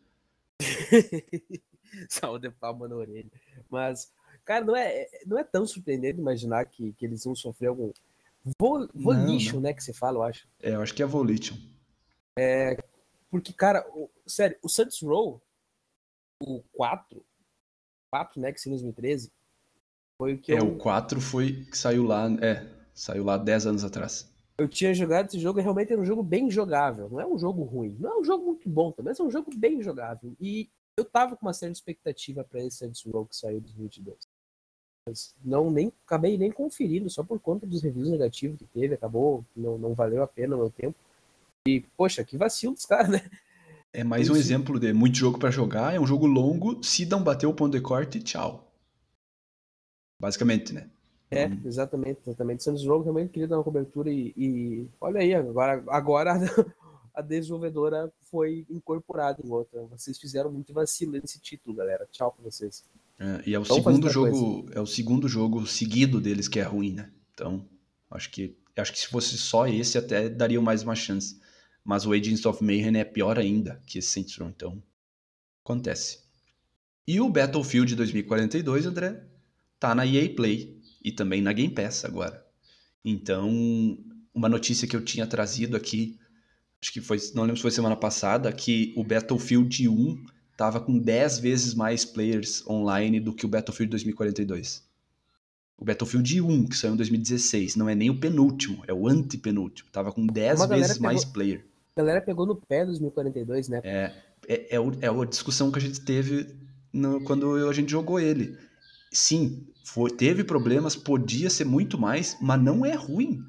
Salva de palma na orelha. Mas, cara, não é, não é tão surpreendente imaginar que, que eles vão sofrer algum. Vol, volition, né? Que se fala, eu acho. É, eu acho que é Volition. É, porque, cara, o, sério, o Saints Row, o quatro, quatro, né? Que saiu em dois mil e treze, foi o que É, eu. o quatro foi que saiu lá. É, saiu lá dez anos atrás. Eu tinha jogado esse jogo e realmente era um jogo bem jogável. Não é um jogo ruim. Não é um jogo muito bom também, mas é um jogo bem jogável. E eu tava com uma certa expectativa para esse Saints Row que saiu em dois mil e vinte e dois. Mas não, nem, acabei nem conferindo, só por conta dos reviews negativos que teve. Acabou, não, não valeu a pena o meu tempo. E, poxa, que vacilo dos caras, né? É mais um Isso. exemplo de muito jogo pra jogar, é um jogo longo, se não bater o ponto de corte, tchau. Basicamente, né? É, Não- exatamente, exatamente. Santos Jogo realmente queria dar uma cobertura e, e olha aí, agora, agora a desenvolvedora foi incorporada em outra. Vocês fizeram muito vacilo nesse título, galera. Tchau pra vocês. é, e é o Vamos fazer segundo outra coisa. jogo, é o segundo jogo seguido deles que é ruim, né? Então, acho que acho que se fosse só esse até daria mais uma chance. Mas o Agents of Mayhem é pior ainda que esse Saints Row, então acontece. E o Battlefield dois mil e quarenta e dois, André, tá na E A Play e também na Game Pass agora. Então, uma notícia que eu tinha trazido aqui, acho que foi, não lembro se foi semana passada, que o Battlefield um tava com dez vezes mais players online do que o Battlefield dois mil e quarenta e dois. O Battlefield um, que saiu em dois mil e dezesseis, não é nem o penúltimo, é o antepenúltimo. Tava com dez Uma galera vezes mais pegou, player. a galera pegou no pé dos mil e quarenta e dois, né? É, é, é, o- é a discussão que a gente teve no- quando a gente jogou ele. Sim, foi- teve problemas, podia ser muito mais, mas não é ruim.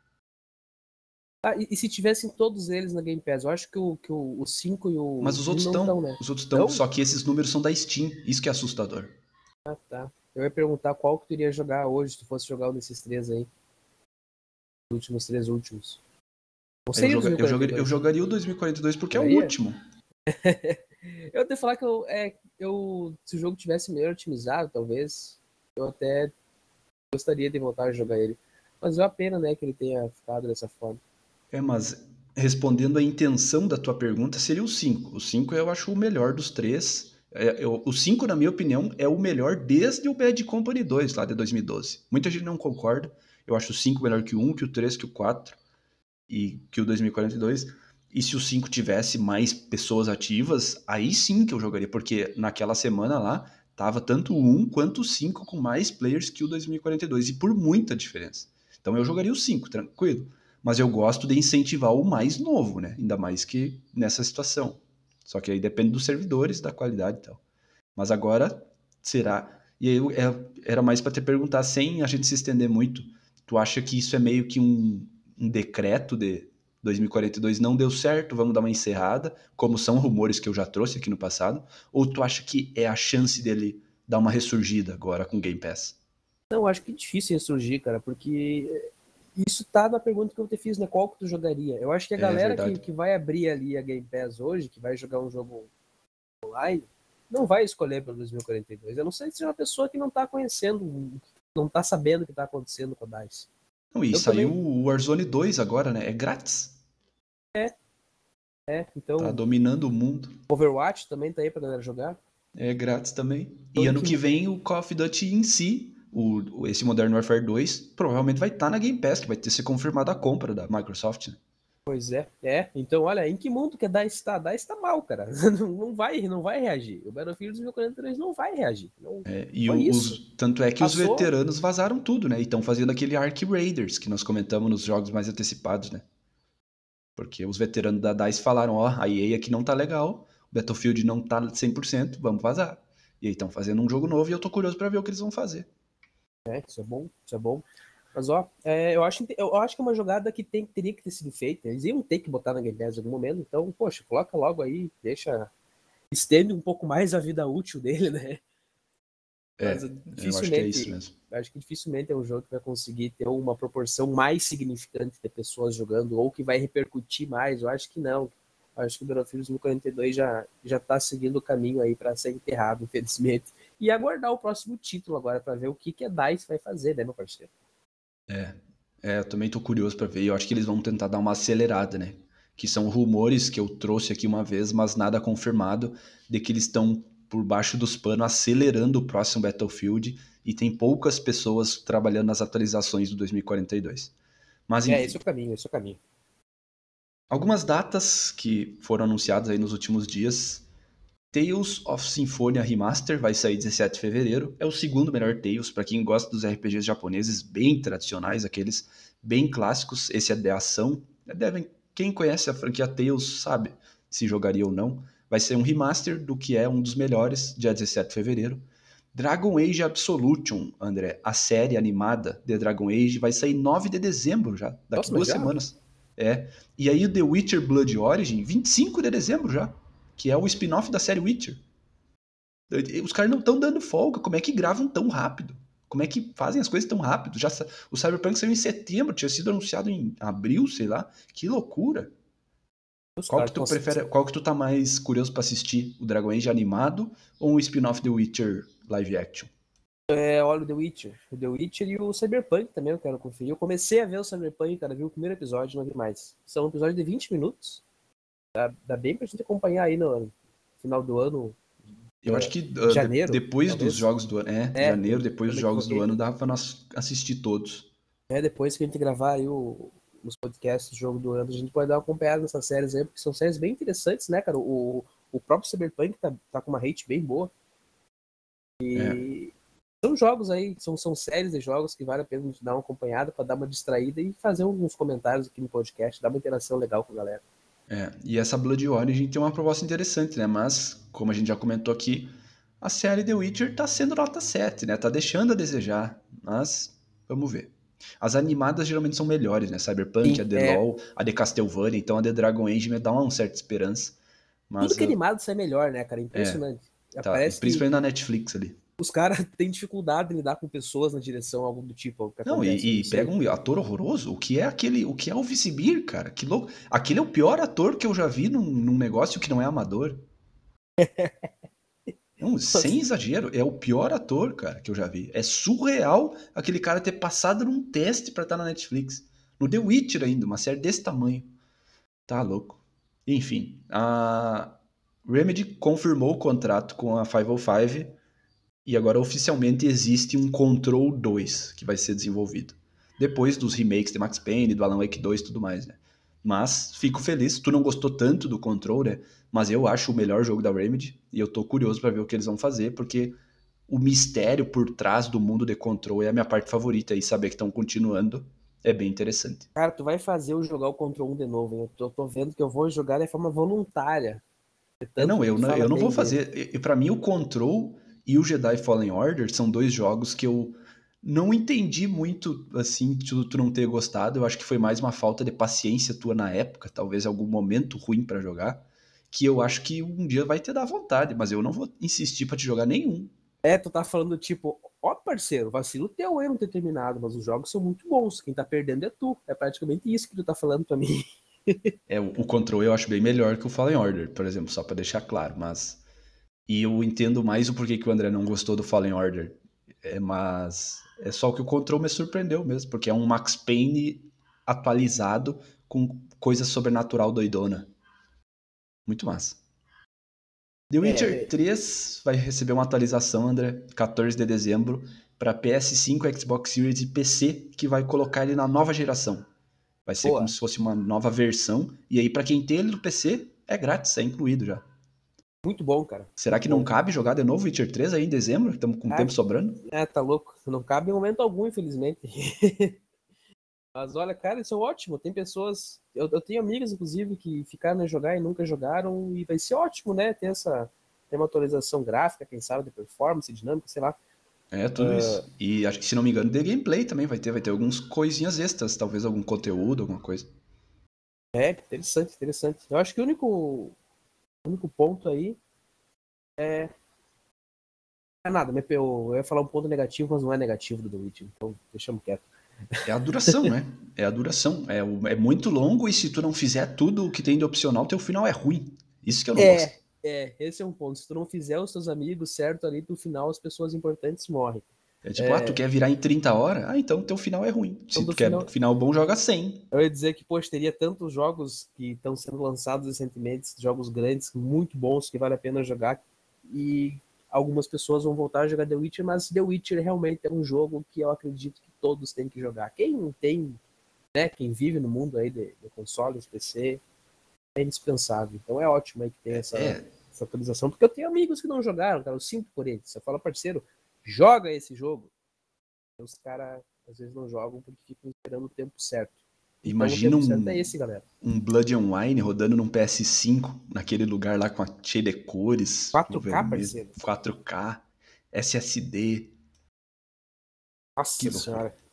Ah, e, e se tivessem todos eles na Game Pass? Eu acho que o, que o, o cinco e Mas o os um outros não estão, estão, né? os outros estão, Então, só que esses números são da Steam, isso que é assustador. ah, tá. Eu ia perguntar qual que tu iria jogar hoje, se tu fosse jogar um desses três aí. Os últimos três últimos. Não Eu, seria joga, eu, jogaria, eu dois mil e quarenta e dois. jogaria o dois mil e quarenta e dois porque é o Jogaria? último. Eu até falar que eu, é, eu, se o jogo tivesse melhor otimizado, talvez, eu até gostaria de voltar a jogar ele. Mas é uma pena, né, que ele tenha ficado dessa forma. É, mas respondendo a intenção da tua pergunta, seria o cinco. O cinco eu acho o melhor dos três. É, eu- o cinco, na minha opinião, é o melhor desde o Bad Company dois, lá de dois mil e doze. Muita gente não concorda. Eu acho o cinco melhor que o um, que o três, que o quatro e que o dois mil e quarenta e dois. E se o cinco tivesse mais pessoas ativas, aí sim que eu jogaria, porque naquela semana lá tava tanto o um quanto o cinco com mais players que o dois mil e quarenta e dois, e por muita diferença. Então eu jogaria o cinco, tranquilo. Mas eu gosto de incentivar o mais novo, né? Ainda mais que nessa situação. Só que aí depende dos servidores, da qualidade e tal. Mas agora, será? E aí eu, é- era mais para te perguntar, sem a gente se estender muito, tu acha que isso é meio que um, um decreto de dois mil e quarenta e dois não deu certo, vamos dar uma encerrada, como são rumores que eu já trouxe aqui no passado? Ou tu acha que é a chance dele dar uma ressurgida agora com o Game Pass? Não, acho que é difícil ressurgir, cara, porque isso tá na pergunta que eu te fiz, né? Qual que tu jogaria? Eu acho que a É galera que, verdade. que vai abrir ali a Game Pass hoje, que vai jogar um jogo online, não vai escolher pelo dois mil e quarenta e dois. Eu não sei se é uma pessoa que não tá conhecendo, não tá sabendo o que tá acontecendo com a DICE. Não, e Eu saiu também, o Warzone dois agora, né? É grátis. é. Tá Então, dominando o mundo. Overwatch também tá aí pra galera jogar. É grátis também. Então, E em ano que, que vem o Call of Duty em si, o, o- esse Modern Warfare dois, provavelmente vai estar na Game Pass, que vai ter se confirmado a compra da Microsoft, né? pois é, é. Então, olha, em que mundo que a DICE tá? A DICE tá mal, cara. Não, não vai, não vai reagir. O Battlefield dois mil e quarenta e três não vai reagir. Não, É, e foi o- isso. os, tanto é que os Passou. veteranos vazaram tudo, né? E estão fazendo aquele Ark Raiders que nós comentamos nos jogos mais antecipados, né? Porque os veteranos da DICE falaram, ó, a E A aqui não tá legal, o Battlefield não tá cem por cento, vamos vazar. E aí estão fazendo um jogo novo e eu tô curioso pra ver o que eles vão fazer. É, isso é bom, isso é bom. Mas, ó, é, eu, acho, eu acho que é uma jogada que tem, teria que ter sido feita. Eles iam ter que botar na Game Pass em algum momento. Então, poxa, coloca logo aí, deixa. Estende um pouco mais a vida útil dele, né? Mas É, eu acho que é isso dificilmente. mesmo. Acho que dificilmente é um jogo que vai conseguir ter uma proporção mais significante de pessoas jogando ou que vai repercutir mais. Eu acho que não. Eu acho que o Battlefield dois mil e quarenta e dois já, já tá seguindo o caminho aí para ser enterrado, infelizmente. E aguardar o próximo título agora para ver o que, que a DICE vai fazer, né, meu parceiro? É, é, eu também tô curioso pra ver. Eu acho que eles vão tentar dar uma acelerada, né? Que são rumores que eu trouxe aqui uma vez, mas nada confirmado, de que eles estão por baixo dos panos acelerando o próximo Battlefield e tem poucas pessoas trabalhando nas atualizações do dois mil e quarenta e dois. Mas É, enfim, esse é o caminho, esse é o caminho. algumas datas que foram anunciadas aí nos últimos dias. Tales of Symphonia Remaster vai sair dezessete de fevereiro. É o segundo melhor Tales para quem gosta dos R P Gs japoneses bem tradicionais, aqueles bem clássicos. Esse é de ação. Devem, quem conhece a franquia Tales sabe se jogaria ou não. Vai ser um remaster do que é um dos melhores, dia dezessete de fevereiro. Dragon Age Absolution, André, a série animada de Dragon Age vai sair nove de dezembro já, daqui Nossa, mas duas já? semanas. É. E aí o The Witcher Blood Origin, vinte e cinco de dezembro já. Que é o spin-off da série Witcher. Os caras não estão dando folga. Como é que gravam tão rápido? Como é que fazem as coisas tão rápido? Já, o Cyberpunk saiu em setembro, tinha sido anunciado em abril, sei lá. Que loucura. Os Qual caras que tu tão- prefere, qual que tu tá mais curioso pra assistir? O Dragon Age animado ou o spin-off The Witcher live action? É, olha o The Witcher. O The Witcher e o Cyberpunk também eu quero conferir. Eu comecei a ver o Cyberpunk, cara, vi o primeiro episódio, não vi mais. São um episódio de vinte minutos. Dá, dá bem pra gente acompanhar aí no final do ano. Eu acho que uh, de, Janeiro, depois dos talvez. jogos do ano, é, É, janeiro, eu, depois eu dos me jogos do equivoquei. ano, dá pra nós assistir todos. É, depois que a gente gravar aí o, os podcasts do jogo do ano, a gente pode dar uma acompanhada nessas séries aí, porque são séries bem interessantes, né, cara? O, o próprio Cyberpunk tá, tá com uma rate bem boa. E É. são jogos aí, são, são séries de jogos que vale a pena a gente dar uma acompanhada pra dar uma distraída e fazer alguns comentários aqui no podcast, dar uma interação legal com a galera. É, e essa Blood Origin tem uma proposta interessante, né? Mas, como a gente já comentou aqui, a série The Witcher tá sendo nota sete, né? Tá deixando a desejar, mas vamos ver. As animadas geralmente são melhores, né? Cyberpunk, a Sim, The é. LoL, a The Castlevania, então a The Dragon Age me dá uma certa esperança. Tudo Mas, que é uh, animado sai melhor, né, cara? é, Impressionante. tá. E Parece que principalmente na Netflix ali. os caras têm dificuldade em lidar com pessoas na direção, algo do tipo, que Não, acontece, eu e, não e sei. pega um ator horroroso. O que é aquele. O que é o Vicibir, cara? Que louco. Aquele é o pior ator que eu já vi num, num negócio que não é amador. Não, sem exagero, é o pior ator, cara, que eu já vi. É surreal aquele cara ter passado num teste pra estar na Netflix. No The Witcher ainda, uma série desse tamanho. Tá louco. Enfim, a Remedy confirmou o contrato com a quinhentos e cinco e agora oficialmente existe um Control dois que vai ser desenvolvido. Depois dos remakes de Max Payne, do Alan Wake dois e tudo mais, né? Mas fico feliz. Tu não gostou tanto do Control, né? Mas eu acho o melhor jogo da Remedy e eu tô curioso pra ver o que eles vão fazer, porque o mistério por trás do mundo de Control é a minha parte favorita e saber que estão continuando é bem interessante. Cara, tu vai fazer eu jogar o Control um de novo, hein? Eu tô, tô vendo que eu vou jogar de forma voluntária. De É, tanto não, que eu tu não, fala eu não vou bem dele. fazer. E, e para mim, o Control e o Jedi Fallen Order são dois jogos que eu não entendi muito, assim, tu, tu não ter gostado. Eu acho que foi mais uma falta de paciência tua na época, talvez algum momento ruim pra jogar, que eu acho que um dia vai te dar vontade, mas eu não vou insistir pra te jogar nenhum. É, tu tá falando tipo, ó, parceiro, vacilo teu eu não ter terminado, mas os jogos são muito bons. Quem tá perdendo é tu. É praticamente isso que tu tá falando pra mim. É, o, o Control eu acho bem melhor que o Fallen Order, por exemplo, só pra deixar claro, mas... E eu entendo mais o porquê que o André não gostou do Fallen Order. É, mas é só que o Control me surpreendeu mesmo, porque é um Max Payne atualizado com coisa sobrenatural doidona. Muito massa. The Witcher É, três vai receber uma atualização, André, quatorze de dezembro, para P S cinco, Xbox Series e P C, que vai colocar ele na nova geração. Vai ser como boa. se fosse uma nova versão. E aí, para quem tem ele no P C, é grátis, é incluído já. Muito bom, cara. Será Muito que não bom. cabe jogar de novo Witcher três aí em dezembro? Estamos com Ah, tempo sobrando? é, tá louco. Não cabe em momento algum, infelizmente. Mas olha, cara, isso é ótimo. Tem pessoas. Eu, eu tenho amigas, inclusive, que ficaram a jogar e nunca jogaram. E vai ser ótimo, né? Ter essa. Ter uma atualização gráfica, quem sabe, de performance, dinâmica, sei lá. É, tudo isso. E acho que, se não me engano, de gameplay também vai ter. Vai ter algumas coisinhas extras, talvez algum conteúdo, alguma coisa. É, interessante, interessante. Eu acho que o único, o único ponto aí é. É nada, me- eu, eu ia falar um ponto negativo, mas não é negativo do The Witcher, então deixamos quieto. É a duração, né? É a duração. É, o- é muito longo e se tu não fizer tudo o que tem de opcional, teu final é ruim. Isso que eu não gosto. É, é, esse é um ponto. Se tu não fizer os teus amigos certo ali, no final as pessoas importantes morrem. É tipo, ah, tu quer virar em trinta horas? Ah, então teu final é ruim. Então, Se do tu quer final, final bom, joga cem. eu ia dizer que, poxa, teria tantos jogos que estão sendo lançados recentemente, jogos grandes, muito bons, que vale a pena jogar, e algumas pessoas vão voltar a jogar The Witcher, mas The Witcher realmente é um jogo que eu acredito que todos têm que jogar. Quem tem, né, quem vive no mundo aí de, de consoles, P C, é indispensável. Então é ótimo aí que tem essa, É, essa atualização, porque eu tenho amigos que não jogaram, cara, eu sinto por eles. Você fala, parceiro, joga esse jogo. Os caras às vezes não jogam porque ficam esperando o tempo certo. Então o imagina tempo certo é um, esse, galera. um Blood and Wine rodando num P S cinco, naquele lugar lá com a, cheio de cores, o quatro K, vermelho, parceiro. quatro K, S S D. Nossa Que loucura. senhora.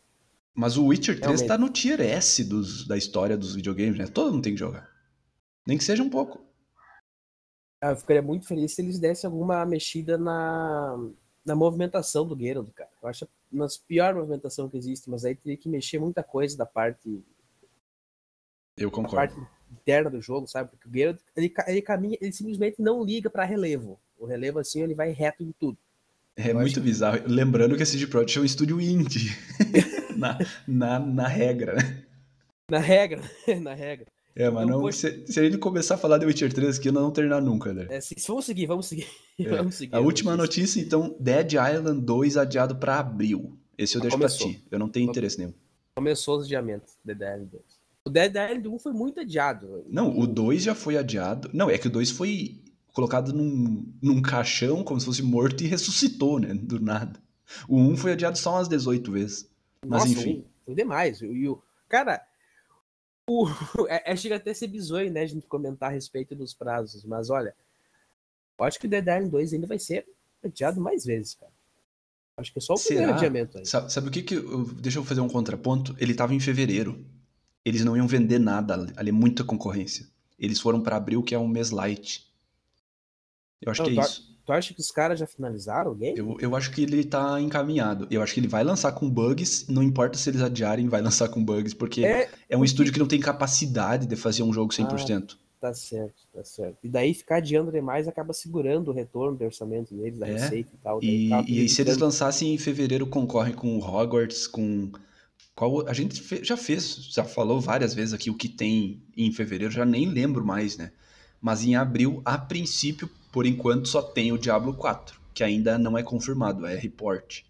Mas o Witcher três tá Realmente. no tier S dos, da história dos videogames, né? Todo mundo tem que jogar. Nem que seja um pouco. Eu ficaria muito feliz se eles dessem alguma mexida na, na movimentação do Geralt, cara. Eu acho uma das piores movimentações que existe, mas aí teria que mexer muita coisa da parte, Eu da concordo. parte interna do jogo, sabe? Porque o Geralt, ele, ele caminha, ele simplesmente não liga pra relevo. O relevo, assim, ele vai reto em tudo. É Eu acho muito que, bizarro. Lembrando que a C D Projekt é um estúdio indie. na, na, na regra, né? na regra, na regra. É, mas Então, não, poxa, se, se a gente começar a falar de Witcher três aqui, nós não vamos terminar nunca, né? é, se, vamos seguir, vamos seguir. É. Vamos A seguir a última notícia. notícia, então, Dead Island dois adiado pra abril. Esse eu Ah, deixo pra começou. ti. Eu não tenho interesse nenhum. Começou os adiamentos do Dead Island dois. O Dead Island um foi muito adiado. Não, o E, dois já foi adiado. Não, é que o dois foi colocado num, num caixão, como se fosse morto, e ressuscitou, né? Do nada. O um foi adiado só umas dezoito vezes. Mas nossa, enfim. um, foi demais. E o cara, o, é, é, chega até a ser bizonho, né, a gente comentar a respeito dos prazos. Mas olha, eu acho que o Dead Island dois ainda vai ser adiado mais vezes, cara. Acho que é só o primeiro Será? adiamento aí. Sabe, sabe o que que... Eu, deixa eu fazer um contraponto. Ele tava em fevereiro. Eles não iam vender nada. Ali é muita concorrência. Eles foram pra abril, que é um mês light. Eu acho que Não, é tu, isso. tu acha que os caras já finalizaram o game? Eu, eu acho que ele tá encaminhado. Eu acho que ele vai lançar com bugs. Não importa se eles adiarem, vai lançar com bugs. Porque É, é um estúdio porque... que não tem capacidade de fazer um jogo cem por Ah, cento. tá certo, tá certo. E daí ficar adiando demais acaba segurando o retorno do orçamento deles, da É. receita e tal. Daí acaba E, e aí, se eles prejudicando. lançassem em fevereiro, concorrem com o Hogwarts, com... Qual, a gente fe- já fez, já falou várias vezes aqui o que tem em fevereiro, já nem lembro mais, né? Mas em abril, a princípio, por enquanto, só tem o Diablo quatro, que ainda não é confirmado, é report.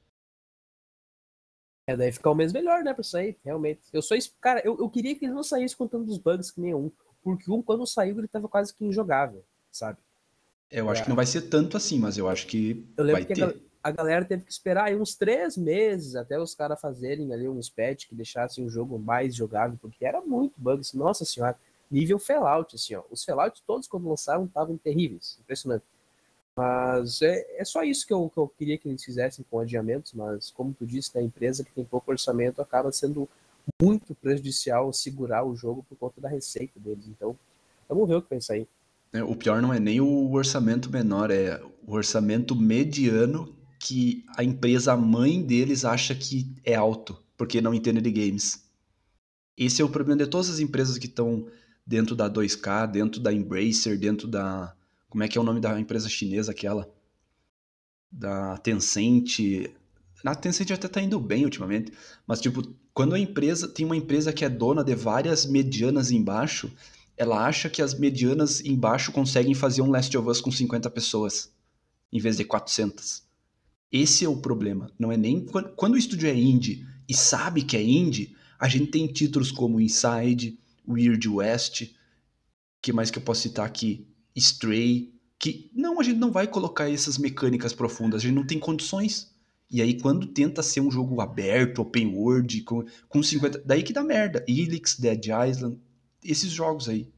É, daí ficar um mês melhor, né, pra sair, realmente. Eu só, cara, eu, eu queria que ele não saísse com tantos bugs que nem um, porque um, quando saiu, ele tava quase que injogável, sabe? Eu acho que não É, vai ser tanto assim, mas eu acho que eu vai lembro que a, gal- ter. a galera teve que esperar aí uns três meses até os caras fazerem ali uns patch que deixassem o jogo mais jogável, porque era muito bugs, nossa senhora, nível Fallout, assim, ó. Os Fallout todos, quando lançaram, estavam terríveis, impressionante. Mas é, é só isso que eu, que eu queria que eles fizessem com adiamentos, mas como tu disse, a empresa que tem pouco orçamento acaba sendo muito prejudicial segurar o jogo por conta da receita deles. Então, vamos ver o que vai sair. É, o pior não é nem o orçamento menor, é o orçamento mediano que a empresa mãe deles acha que é alto, porque não entende de games. Esse é o problema de todas as empresas que estão dentro da dois K, dentro da Embracer, dentro da... Como é que é o nome da empresa chinesa aquela? Da Tencent. A Tencent até tá indo bem ultimamente, mas tipo, quando a empresa tem uma empresa que é dona de várias medianas embaixo, ela acha que as medianas embaixo conseguem fazer um Last of Us com cinquenta pessoas, em vez de quatrocentas. Esse é o problema. Não é nem quando, quando o estúdio é indie e sabe que é indie, a gente tem títulos como Inside, Weird West, que mais que eu posso citar aqui? Stray, que não, a gente não vai colocar essas mecânicas profundas, a gente não tem condições. E aí quando tenta ser um jogo aberto, open world, com, com cinquenta, daí que dá merda. Helix, Dead Island, esses jogos aí,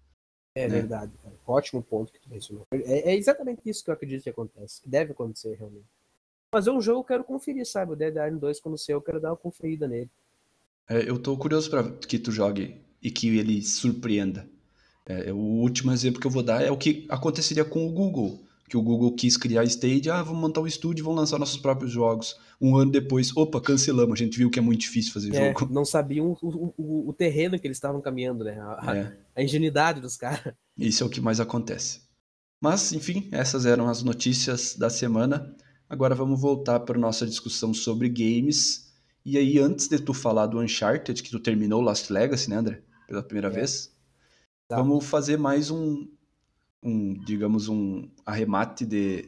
É né? verdade, cara. Ótimo ponto que tu mencionou. É, é exatamente isso que eu acredito que acontece, que deve acontecer realmente. Mas é um jogo que eu quero conferir, sabe? O Dead Island dois, quando sair, eu quero dar uma conferida nele. É, eu tô curioso para que tu jogue e que ele surpreenda. É, o último exemplo que eu vou dar é o que aconteceria com o Google. Que o Google quis criar a Stadia, ah, vamos montar um estúdio e vamos lançar nossos próprios jogos. Um ano depois, opa, cancelamos. A gente viu que é muito difícil fazer É, jogo. não sabiam o, o, o terreno que eles estavam caminhando, né? A, É, a ingenuidade dos caras. isso é o que mais acontece. Mas, enfim, essas eram as notícias da semana. Agora vamos voltar para nossa discussão sobre games. E aí, antes de tu falar do Uncharted, que tu terminou Lost Legacy, né, André? Pela primeira É, vez, exato. vamos fazer mais um, um, digamos, um arremate de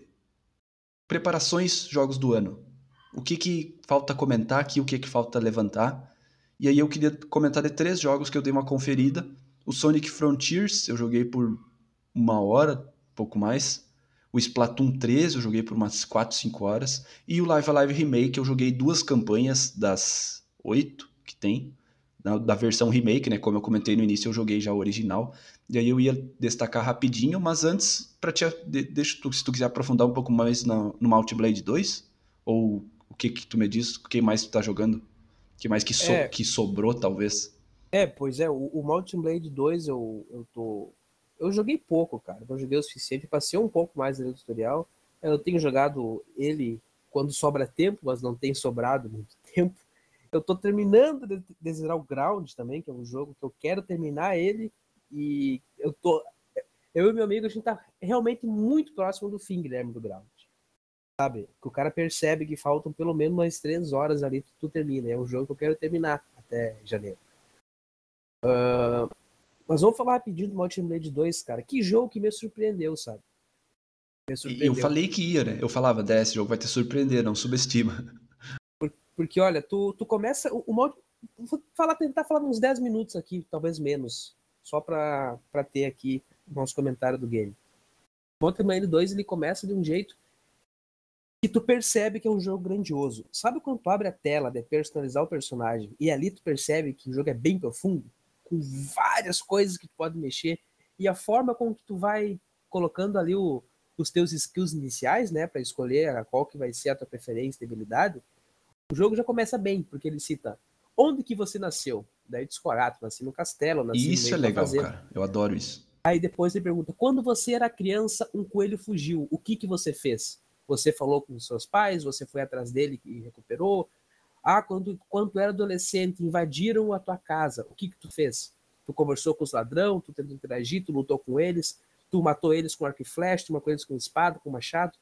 preparações jogos do ano. O que que falta comentar aqui, o que que falta levantar. E aí eu queria comentar de três jogos que eu dei uma conferida. O Sonic Frontiers, eu joguei por uma hora, pouco mais. O Splatoon três, eu joguei por umas quatro, cinco horas. E o Live Alive Remake, eu joguei duas campanhas das oito que tem. Da, da versão remake, né? Como eu comentei no início, eu joguei já o original. E aí eu ia destacar rapidinho, mas antes, pra te, de, deixa tu, se tu quiser aprofundar um pouco mais no, no Multiblade dois, ou o que que tu me diz, o que mais tu tá jogando? que mais que, so, É, que sobrou, talvez. é, pois é, o, o Mountain Blade dois eu, eu tô. Eu joguei pouco, cara. Não joguei o suficiente. Passei um pouco mais ali no tutorial. Eu tenho jogado ele quando sobra tempo, mas não tem sobrado muito tempo. Eu tô terminando de, de zerar o Ground também, que é um jogo que eu quero terminar ele. E eu tô. Eu e meu amigo, a gente tá realmente muito próximo do fim, Guilherme, do Ground. Sabe? Que o cara percebe que faltam pelo menos umas três horas ali que tu termina. É um jogo que eu quero terminar até janeiro. Mas vamos falar rapidinho do Mountain Blade dois, cara. Que jogo que me surpreendeu, sabe? Me E eu surpreendeu. falei que ia, né? Eu falava, "Dé, esse jogo vai te surpreender, não subestima." Porque, olha, tu, tu começa. O, o Mount- vou falar, tentar falar uns dez minutos aqui, talvez menos. Só pra, pra ter aqui o nosso comentário do game. O Mountain Blade dois ele começa de um jeito que tu percebe que é um jogo grandioso. Sabe quando tu abre a tela de personalizar o personagem e ali tu percebe que o jogo é bem profundo? Com várias coisas que tu pode mexer e a forma com que tu vai colocando ali o, os teus skills iniciais, né, para escolher qual que vai ser a tua preferência de habilidade, o jogo já começa bem, porque ele cita onde que você nasceu. Daí tu escolhe, ah, tu nasci no castelo, nasci E no isso meio é de uma legal, fazenda. cara. Eu adoro isso. Aí depois ele pergunta: quando você era criança, um coelho fugiu. O que que você fez? Você falou com seus pais? Você foi atrás dele e recuperou? Ah, quando, quando tu era adolescente, invadiram a tua casa. O que que tu fez? Tu conversou com os ladrões, tu tentou interagir, tu lutou com eles, tu matou eles com arco e flecha, tu matou eles com espada, com machado.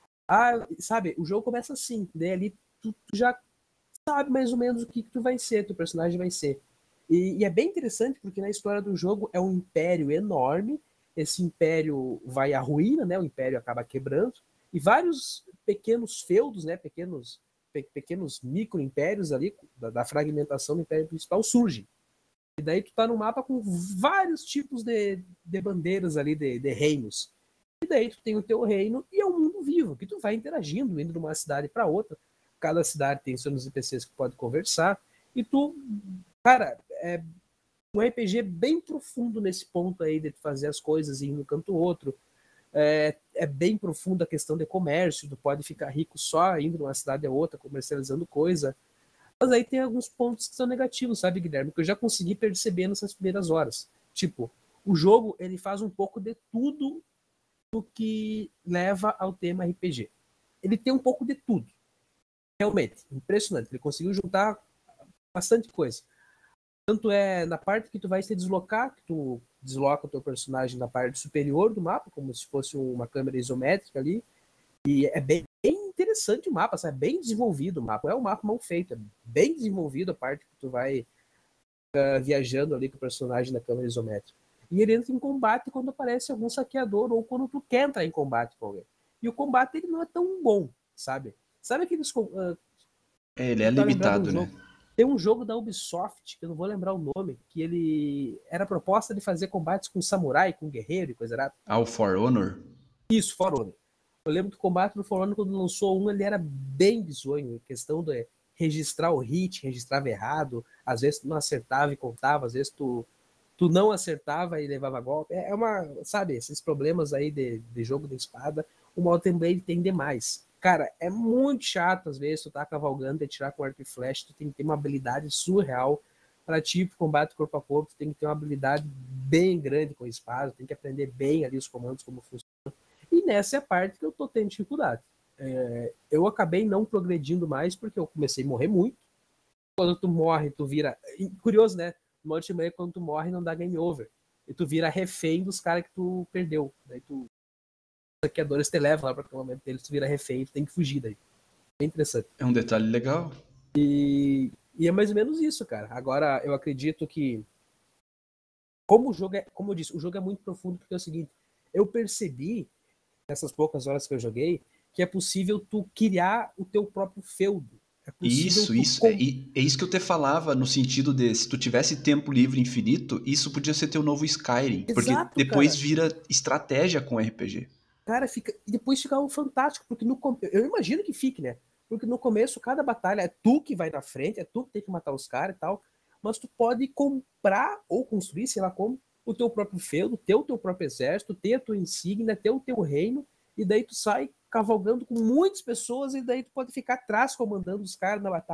Ah, sabe, o jogo começa assim. Daí ali tu, tu já sabe mais ou menos o que, que tu vai ser, teu personagem vai ser. E, e é bem interessante porque na história do jogo é um império enorme, esse império vai à ruína, né? O império acaba quebrando, e vários pequenos feudos, né? Pequenos, pe, pequenos micro-impérios ali, da, da fragmentação do império principal, surgem. E daí tu tá no mapa com vários tipos de, de bandeiras ali, de, de reinos. E daí tu tem o teu reino e é um mundo vivo, que tu vai interagindo, indo de uma cidade para outra. Cada cidade tem seus N P Cs que pode conversar. E tu, cara, é um R P G bem profundo nesse ponto aí de tu fazer as coisas e ir um canto outro. É, é bem profundo a questão de comércio, tu pode ficar rico só indo de uma cidade a outra, comercializando coisa. Mas aí tem alguns pontos que são negativos, sabe, Guilherme? Que eu já consegui perceber nessas primeiras horas. Tipo, o jogo ele faz um pouco de tudo o que leva ao tema R P G. Ele tem um pouco de tudo. Realmente, impressionante. Ele conseguiu juntar bastante coisa. Tanto é na parte que tu vai se deslocar, que tu desloca o teu personagem na parte superior do mapa, como se fosse uma câmera isométrica ali. E é bem, bem interessante o mapa, sabe? É bem desenvolvido o mapa. Não é um mapa mal feito, é bem desenvolvido a parte que tu vai uh, viajando ali com o personagem na câmera isométrica. E ele entra em combate quando aparece algum saqueador ou quando tu quer entrar em combate com alguém. E o combate ele não é tão bom, sabe? Sabe aqueles. Uh, É, ele é tentar lembrar de um limitado, né? jogo. Tem um jogo da Ubisoft, que eu não vou lembrar o nome, que ele era proposta de fazer combates com samurai, com guerreiro e coisa errada. Ah, o For Honor? Isso, For Honor. Eu lembro que o combate do For Honor, quando lançou um, ele era bem bizonho. A questão de registrar o hit, registrava errado. Às vezes tu não acertava e contava, às vezes tu, tu não acertava e levava golpe. É uma, sabe, esses problemas aí de, de jogo de espada, o Mountain Blade tem demais. Cara, é muito chato às vezes tu tá cavalgando e tirar com arco e flecha, tu tem que ter uma habilidade surreal para tipo combate corpo a corpo, tu tem que ter uma habilidade bem grande com a espada, tem que aprender bem ali os comandos, como funciona. E nessa é a parte que eu tô tendo dificuldade. É, eu acabei não progredindo mais porque eu comecei a morrer muito. Quando tu morre, tu vira... E, curioso, né? No multiplayer, quando tu morre, não dá game over. E tu vira refém dos caras que tu perdeu. Daí tu... Os saqueadores te levam lá para o momento deles, tu vira refém, tu tem que fugir daí. Bem interessante. É um detalhe legal. E, e é mais ou menos isso, cara. Agora, eu acredito que como o jogo é... Como eu disse, o jogo é muito profundo porque é o seguinte, eu percebi nessas poucas horas que eu joguei, que é possível tu criar o teu próprio feudo. É possível Isso, tu... isso. É, Com... é isso que eu te falava no sentido de se tu tivesse tempo livre infinito, isso podia ser teu novo Skyrim. Porque Exato, depois cara. vira estratégia com R P G. Cara, fica... E depois fica um fantástico, porque no... eu imagino que fique, né? Porque no começo, cada batalha é tu que vai na frente, é tu que tem que matar os caras e tal, mas tu pode comprar ou construir, sei lá como, o teu próprio feudo, ter o teu próprio exército, ter a tua insígnia, ter o teu reino, e daí tu sai cavalgando com muitas pessoas e daí tu pode ficar atrás comandando os caras na batalha.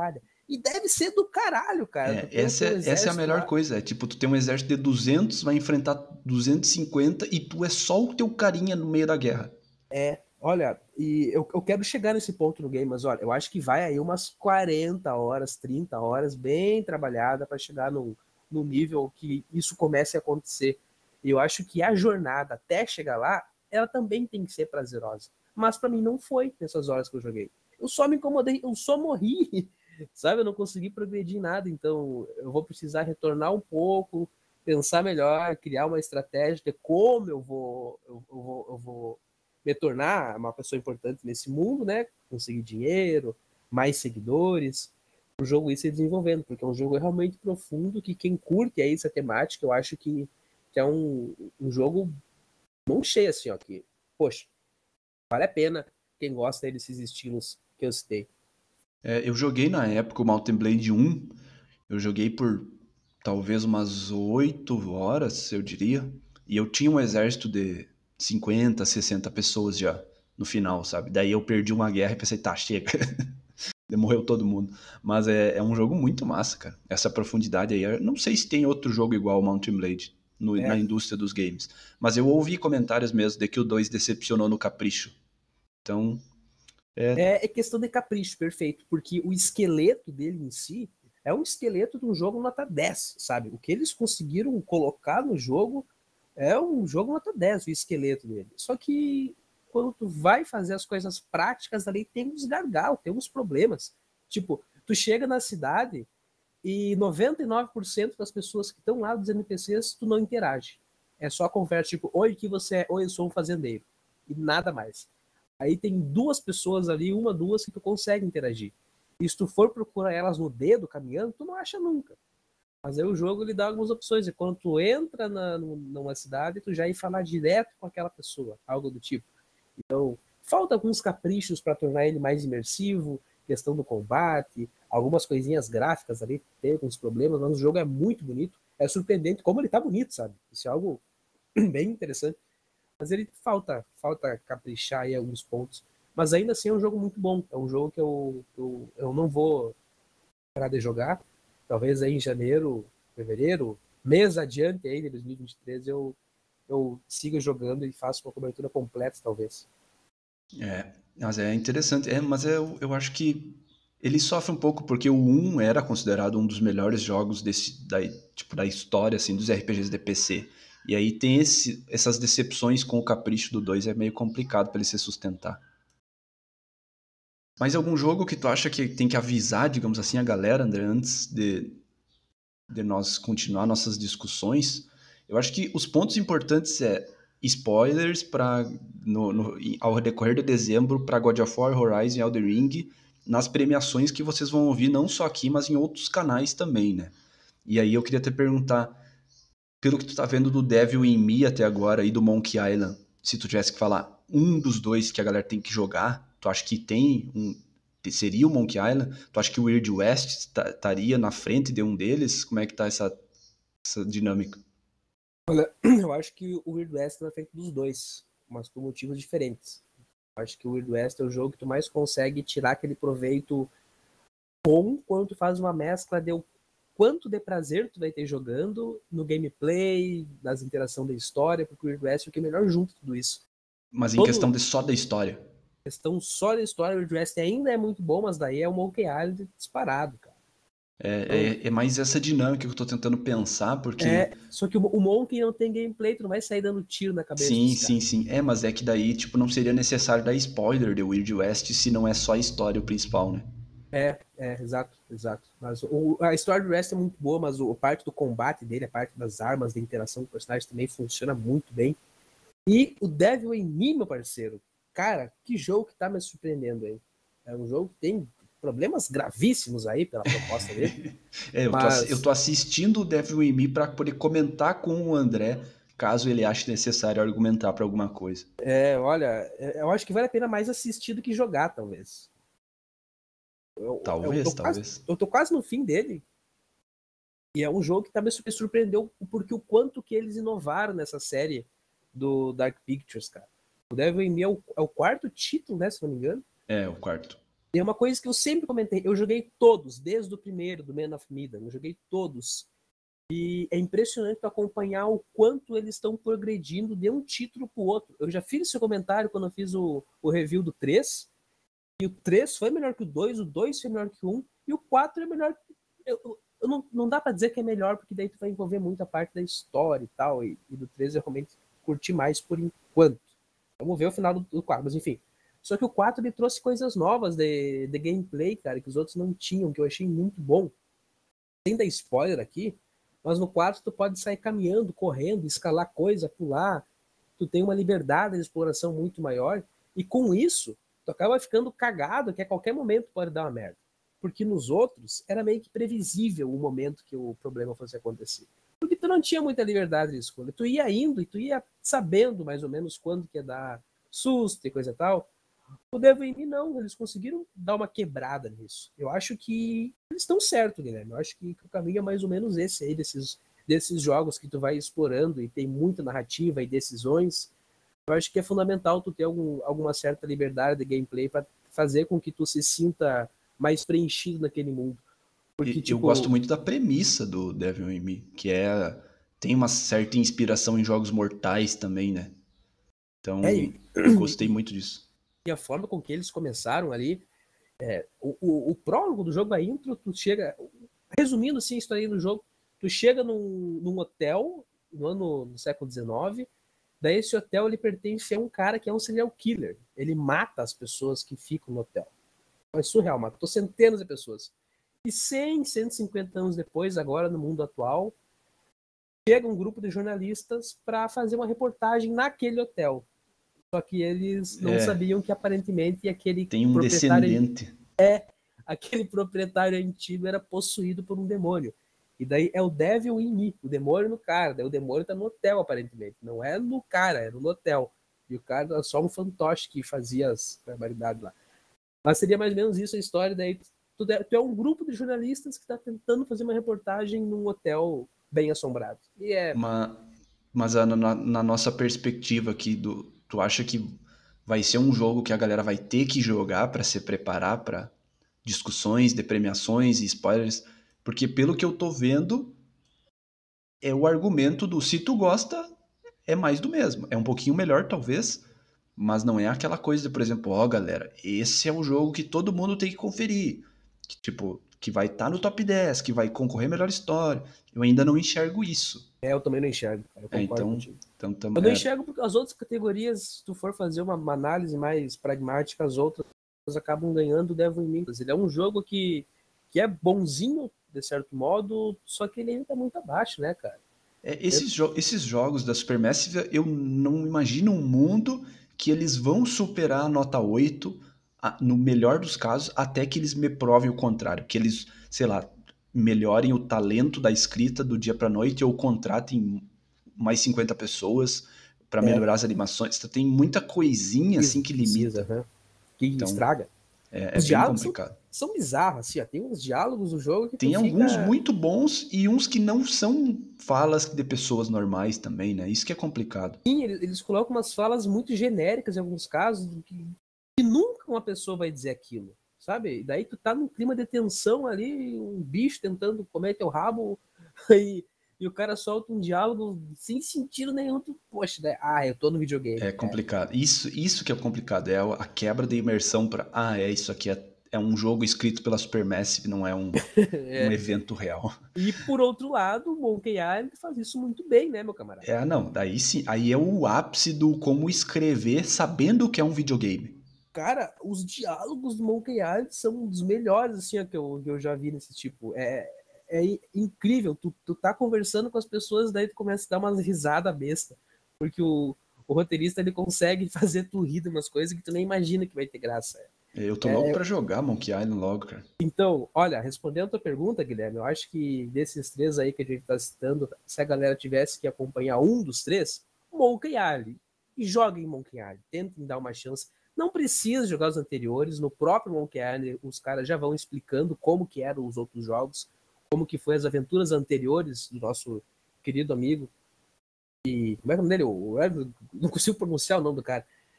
E deve ser do caralho, cara. É, essa, é, essa é a melhor lá. coisa. É tipo, tu tem um exército de duzentos, vai enfrentar duzentos e cinquenta e tu é só o teu carinha no meio da guerra. É, olha, e eu, eu quero chegar nesse ponto no game, mas olha, eu acho que vai aí umas quarenta horas, trinta horas, bem trabalhada para chegar no, no nível que isso comece a acontecer. E eu acho que a jornada até chegar lá, ela também tem que ser prazerosa. Mas para mim não foi nessas horas que eu joguei. Eu só me incomodei, eu só morri, sabe? Eu não consegui progredir em nada, então eu vou precisar retornar um pouco, pensar melhor, criar uma estratégia de como eu vou, eu, eu vou, eu vou me tornar uma pessoa importante nesse mundo, né? Conseguir dinheiro, mais seguidores, o jogo ir se desenvolvendo, porque é um jogo realmente profundo que quem curte aí essa temática, eu acho que, que é um, um jogo não cheio assim, ó, que, poxa, vale a pena quem gosta aí desses estilos que eu citei. É, eu joguei na época o Mount and Blade um, eu joguei por talvez umas oito horas, eu diria, e eu tinha um exército de cinquenta, sessenta pessoas já no final, sabe? Daí eu perdi uma guerra e pensei, tá, chega. Morreu todo mundo. Mas é, é um jogo muito massa, cara. Essa profundidade aí. Eu não sei se tem outro jogo igual ao Mount and Blade no, É. na indústria dos games. Mas eu ouvi comentários mesmo de que o dois decepcionou no capricho. Então, É, é questão de capricho, perfeito. Porque o esqueleto dele em si é um esqueleto de um jogo nota dez, sabe? O que eles conseguiram colocar no jogo é um jogo nota dez, o esqueleto dele. Só que quando tu vai fazer as coisas práticas ali, tem uns gargalos, tem uns problemas. Tipo, tu chega na cidade e noventa e nove por cento das pessoas que estão lá dos N P Cs, tu não interage. É só conversa, tipo, oi, que você é? Oi, eu sou um fazendeiro. E nada mais. Aí tem duas pessoas ali, uma, duas, que tu consegue interagir. E se tu for procurar elas no dedo, caminhando, tu não acha nunca. Mas aí o jogo ele dá algumas opções. E quando tu entra na, numa cidade, tu já ir falar direto com aquela pessoa, algo do tipo. Então, falta alguns caprichos para tornar ele mais imersivo, questão do combate, algumas coisinhas gráficas ali, tem alguns problemas, mas o jogo é muito bonito. É surpreendente como ele tá bonito, sabe? Isso é algo bem interessante. Mas ele falta, falta caprichar aí alguns pontos. Mas ainda assim é um jogo muito bom. É um jogo que eu, eu, eu não vou parar de jogar. Talvez aí em janeiro, fevereiro, mês adiante aí de dois mil e vinte e três, eu, eu siga jogando e faça uma cobertura completa, talvez. é, mas é interessante. É, mas eu, eu acho que ele sofre um pouco porque o um era considerado um dos melhores jogos desse, da, tipo, da história assim, dos R P Gs de P C. E aí tem esse, essas decepções com o capricho do dois, é meio complicado para ele se sustentar. Mas algum jogo que tu acha que tem que avisar, digamos assim, a galera, André, antes de, de nós continuar nossas discussões? Eu acho que os pontos importantes é spoilers para no, no, ao decorrer de dezembro para God of War, Horizon e Elden Ring, nas premiações que vocês vão ouvir não só aqui, mas em outros canais também, né? E aí eu queria te perguntar, pelo que tu tá vendo do Devil in Me até agora e do Monkey Island, se tu tivesse que falar um dos dois que a galera tem que jogar, tu acha que tem um, seria o Monkey Island? Tu acha que o Weird West estaria na frente de um deles? Como é que tá essa, essa dinâmica? Olha, eu acho que o Weird West é feito dos dois, mas por motivos diferentes. Eu acho que o Weird West é o jogo que tu mais consegue tirar aquele proveito bom quando tu faz uma mescla de quanto de prazer tu vai ter jogando no gameplay, nas interações da história, porque o Weird West é o que é melhor junto tudo isso. Mas em Todo questão de só da história. questão só da história, o Weird West ainda é muito bom, mas daí é o Monkey Island disparado, cara. É, Então, é, é mais essa dinâmica que eu tô tentando pensar, porque... é, só que o, o Monkey não tem gameplay, tu não vai sair dando tiro na cabeça Sim, dos sim, caras. sim. É, mas é que daí, tipo, não seria necessário dar spoiler de Weird West se não é só a história o principal, né? É, é, exato, exato. Mas o, a história do West é muito boa, mas o, a parte do combate dele, a parte das armas, da interação com o personagem também funciona muito bem. E o Devil in Me, meu parceiro, cara, que jogo que tá me surpreendendo aí. É um jogo que tem problemas gravíssimos aí pela proposta dele, É, eu tô, eu mas tô assistindo o Devil in Me pra poder comentar com o André, caso ele ache necessário argumentar pra alguma coisa. é, olha, eu acho que vale a pena mais assistir do que jogar, talvez. Eu, eu, Talvez, tô quase, talvez. eu tô quase no fim dele. E é um jogo que também me surpreendeu porque o quanto que eles inovaram nessa série do Dark Pictures, cara. O Devil in Me é o, é o quarto título, né, se não me engano. É, o quarto. E é uma coisa que eu sempre comentei, eu joguei todos, desde o primeiro, do Man of Medan, eu joguei todos. E é impressionante acompanhar o quanto eles estão progredindo de um título pro outro. Eu já fiz esse comentário quando eu fiz o, o review do três, e o três foi melhor que o dois, o dois foi melhor que o um, e o quatro é melhor que... Eu, eu não, não dá pra dizer que é melhor, porque daí tu vai envolver muita parte da história e tal, e, e do três eu realmente curti mais por enquanto. Vamos ver o final do, do quatro, mas enfim. Só que o quatro ele trouxe coisas novas de, de gameplay, cara, que os outros não tinham, que eu achei muito bom. Sem dar spoiler aqui, mas no quatro tu pode sair caminhando, correndo, escalar coisa, pular. Tu tem uma liberdade de exploração muito maior. E com isso, tu acaba ficando cagado que a qualquer momento pode dar uma merda. Porque nos outros era meio que previsível o momento que o problema fosse acontecer. Porque tu não tinha muita liberdade de escolha. Tu ia indo e tu ia sabendo mais ou menos quando que ia dar susto e coisa e tal. O Devil in Me não, eles conseguiram dar uma quebrada nisso. Eu acho que eles estão certos, Guilherme. Eu acho que o caminho é mais ou menos esse aí, desses, desses jogos que tu vai explorando e tem muita narrativa e decisões. Eu acho que é fundamental tu ter algum, alguma certa liberdade de gameplay para fazer com que tu se sinta mais preenchido naquele mundo. Porque, E, tipo, eu gosto muito da premissa do Devil in Me, que é... Tem uma certa inspiração em jogos mortais também, né? Então, é, e, eu gostei muito disso. E a forma com que eles começaram ali, é, o, o, o prólogo do jogo, a intro, tu chega... Resumindo assim a história do jogo, tu chega num, num hotel no ano do século dezenove, daí esse hotel ele pertence a um cara que é um serial killer. Ele mata as pessoas que ficam no hotel. É surreal, matou centenas de pessoas. E cem, cento e cinquenta anos depois, agora no mundo atual, chega um grupo de jornalistas para fazer uma reportagem naquele hotel. Só que eles não É, sabiam que aparentemente aquele tem um proprietário, descendente. aquele proprietário antigo era possuído por um demônio. E daí é o Devil in Me, o demônio no cara. Daí o demônio tá no hotel, aparentemente. Não é no cara, era no hotel. E o cara era só um fantoche que fazia as barbaridades lá. Mas seria mais ou menos isso a história. Daí tu, tu é um grupo de jornalistas que está tentando fazer uma reportagem num hotel bem assombrado. E é... Uma, mas Ana, na, na nossa perspectiva aqui, do, tu acha que vai ser um jogo que a galera vai ter que jogar para se preparar para discussões de premiações e spoilers? Porque pelo que eu tô vendo, é o argumento do se tu gosta, é mais do mesmo. É um pouquinho melhor, talvez, mas não é aquela coisa de, por exemplo, ó, oh, galera, esse é o jogo que todo mundo tem que conferir. Que, tipo, que vai estar tá no top dez, que vai concorrer a melhor história. Eu ainda não enxergo isso. É, eu também não enxergo, cara. Eu É, concordo então, contigo. então tam, Eu não é, enxergo porque as outras categorias, se tu for fazer uma, uma análise mais pragmática, as outras acabam ganhando o Devil in Me. Ele é um jogo que, que é bonzinho, de certo modo, só que ele ainda tá muito abaixo, né, cara? é, esses, jo esses jogos da Supermassive, eu não imagino um mundo que eles vão superar a nota oito, a, no melhor dos casos, até que eles me provem o contrário. Que eles, sei lá, melhorem o talento da escrita do dia pra noite ou contratem mais cinquenta pessoas para É, melhorar as animações. Tem muita coisinha assim que precisa, limita. né? Que Então, estraga. é, é Os bem diálogos são, complicado. são bizarros, assim, ó. Tem uns diálogos do jogo que tu Tem alguns fica... muito bons e uns que não são falas de pessoas normais também, né? Isso que é complicado. Sim, eles, eles colocam umas falas muito genéricas em alguns casos, que, que nunca uma pessoa vai dizer aquilo, sabe? E daí tu tá num clima de tensão ali, um bicho tentando comer teu rabo, e, e o cara solta um diálogo sem sentido nenhum. Tu, poxa, né? Ah, eu tô no videogame. É complicado. Isso, isso que é complicado, é a quebra da imersão para, ah, é isso aqui é, é um jogo escrito pela Supermassive, não é um, um É. evento real. E por outro lado, o Monkey Island faz isso muito bem, né, meu camarada? É, não, daí sim, aí é o ápice do como escrever sabendo que é um videogame. Cara, os diálogos do Monkey Island são um dos melhores, assim, ó, que eu, que eu já vi nesse tipo. É, é incrível. Tu, tu tá conversando com as pessoas, daí tu começa a dar umas risadas besta. Porque o, o roteirista, ele consegue fazer tu rir de umas coisas que tu nem imagina que vai ter graça. Eu tô louco É, é, pra jogar Monkey Island logo, cara. então, olha, respondendo a tua pergunta, Guilherme, eu acho que desses três aí que a gente tá citando, se a galera tivesse que acompanhar um dos três, Monkey Island. E joguem Monkey Island, tentem dar uma chance. Não precisa jogar os anteriores, no próprio Monkey Island os caras já vão explicando como que eram os outros jogos, como que foi as aventuras anteriores do nosso querido amigo. E como é que é o nome dele? Eu não consigo pronunciar o nome do cara.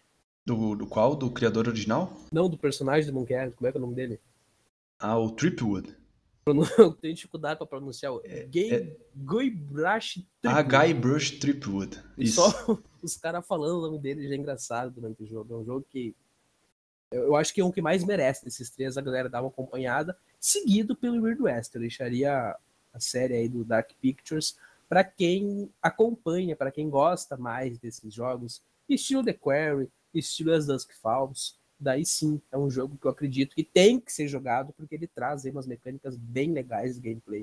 Do, do qual? Do criador original? Não, do personagem do Monkey Island, como é que é o nome dele? Ah, o Tripwood. Eu tenho dificuldade pra pronunciar. É, Guybrush ah, Threepwood. Guybrush Threepwood. E Isso. só os caras falando o nome dele já é engraçado durante o jogo. É um jogo que eu, eu acho que é um que mais merece desses três, a galera dar uma acompanhada, seguido pelo Weird West. Eu deixaria a série aí do Dark Pictures para quem acompanha, para quem gosta mais desses jogos, estilo The Quarry, estilo As Dusk Falls. Daí sim, é um jogo que eu acredito que tem que ser jogado, porque ele traz aí umas mecânicas bem legais de gameplay.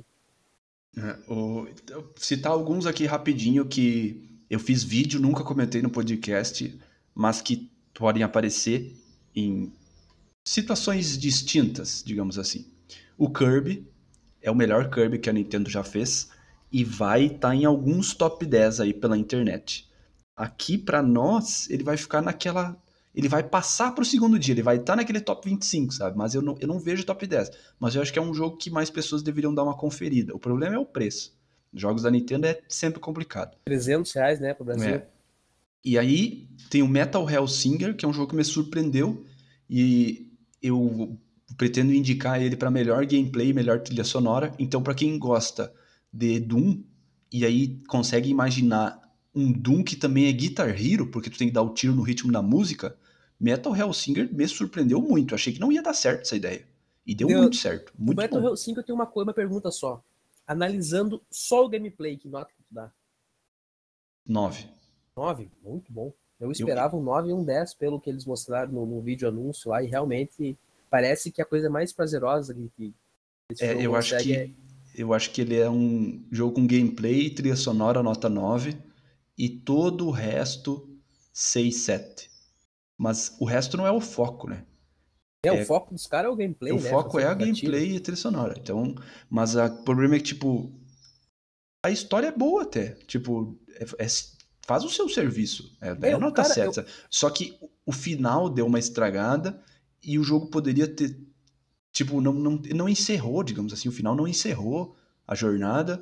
É, o, eu citar alguns aqui rapidinho que eu fiz vídeo, nunca comentei no podcast, mas que podem aparecer em situações distintas, digamos assim. O Kirby é o melhor Kirby que a Nintendo já fez e vai estar tá em alguns top dez aí pela internet. Aqui, para nós, ele vai ficar naquela... Ele vai passar pro segundo dia, ele vai estar tá naquele top vinte e cinco, sabe? Mas eu não, eu não vejo top dez. Mas eu acho que é um jogo que mais pessoas deveriam dar uma conferida. O problema é o preço. Jogos da Nintendo é sempre complicado. trezentos reais, né, pro Brasil. É. E aí tem o Metal Hellsinger, que é um jogo que me surpreendeu. E eu pretendo indicar ele para melhor gameplay, melhor trilha sonora. Então, para quem gosta de Doom, e aí consegue imaginar um Doom que também é Guitar Hero, porque tu tem que dar o tiro no ritmo da música, Metal Hellsinger me surpreendeu muito. Eu achei que não ia dar certo essa ideia. E deu, deu muito certo. Muito o Metal bom. Hellsinger tem uma, coisa, uma pergunta só. Analisando só o gameplay, que nota que tu dá? nove. nove? Muito bom. Eu esperava eu... um nove e um dez pelo que eles mostraram no, no vídeo anúncio lá, e realmente parece que a coisa mais prazerosa que, que esse é, jogo eu acho que é... Eu acho que ele é um jogo com gameplay, trilha sonora, nota nove, e todo o resto, seis, sete. Mas o resto não é o foco, né? É, é o foco dos caras é o gameplay, o né? O foco é a gameplay e a trilha sonora. Então, mas o problema é que, tipo, a história é boa até. Tipo, é, é, faz o seu serviço. É, é, é nota cara, sete. Eu... Só que o final deu uma estragada e o jogo poderia ter... Tipo, não, não, não encerrou, digamos assim. O final não encerrou a jornada.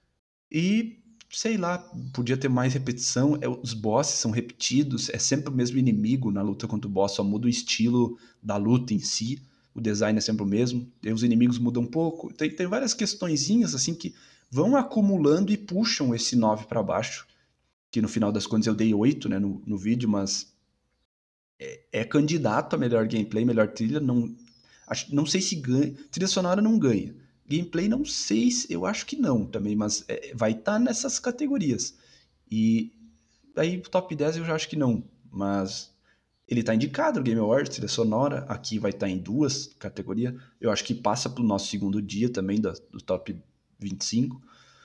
E, sei lá, podia ter mais repetição. É, os bosses são repetidos. É sempre o mesmo inimigo na luta contra o boss. Só muda o estilo da luta em si. O design é sempre o mesmo. E os inimigos mudam um pouco. Tem, tem várias questõezinhas assim que vão acumulando e puxam esse nove para baixo. Que no final das contas eu dei oito, né, no, no vídeo, mas é, é candidato a melhor gameplay, melhor trilha. Não, acho, não sei se ganha. Trilha sonora não ganha. Gameplay não sei, eu acho que não também, mas é, vai estar tá nessas categorias. E aí top dez eu já acho que não, mas ele tá indicado no Game Awards, trilha sonora, aqui vai estar tá em duas categorias. Eu acho que passa pro nosso segundo dia também, do, do top vinte e cinco.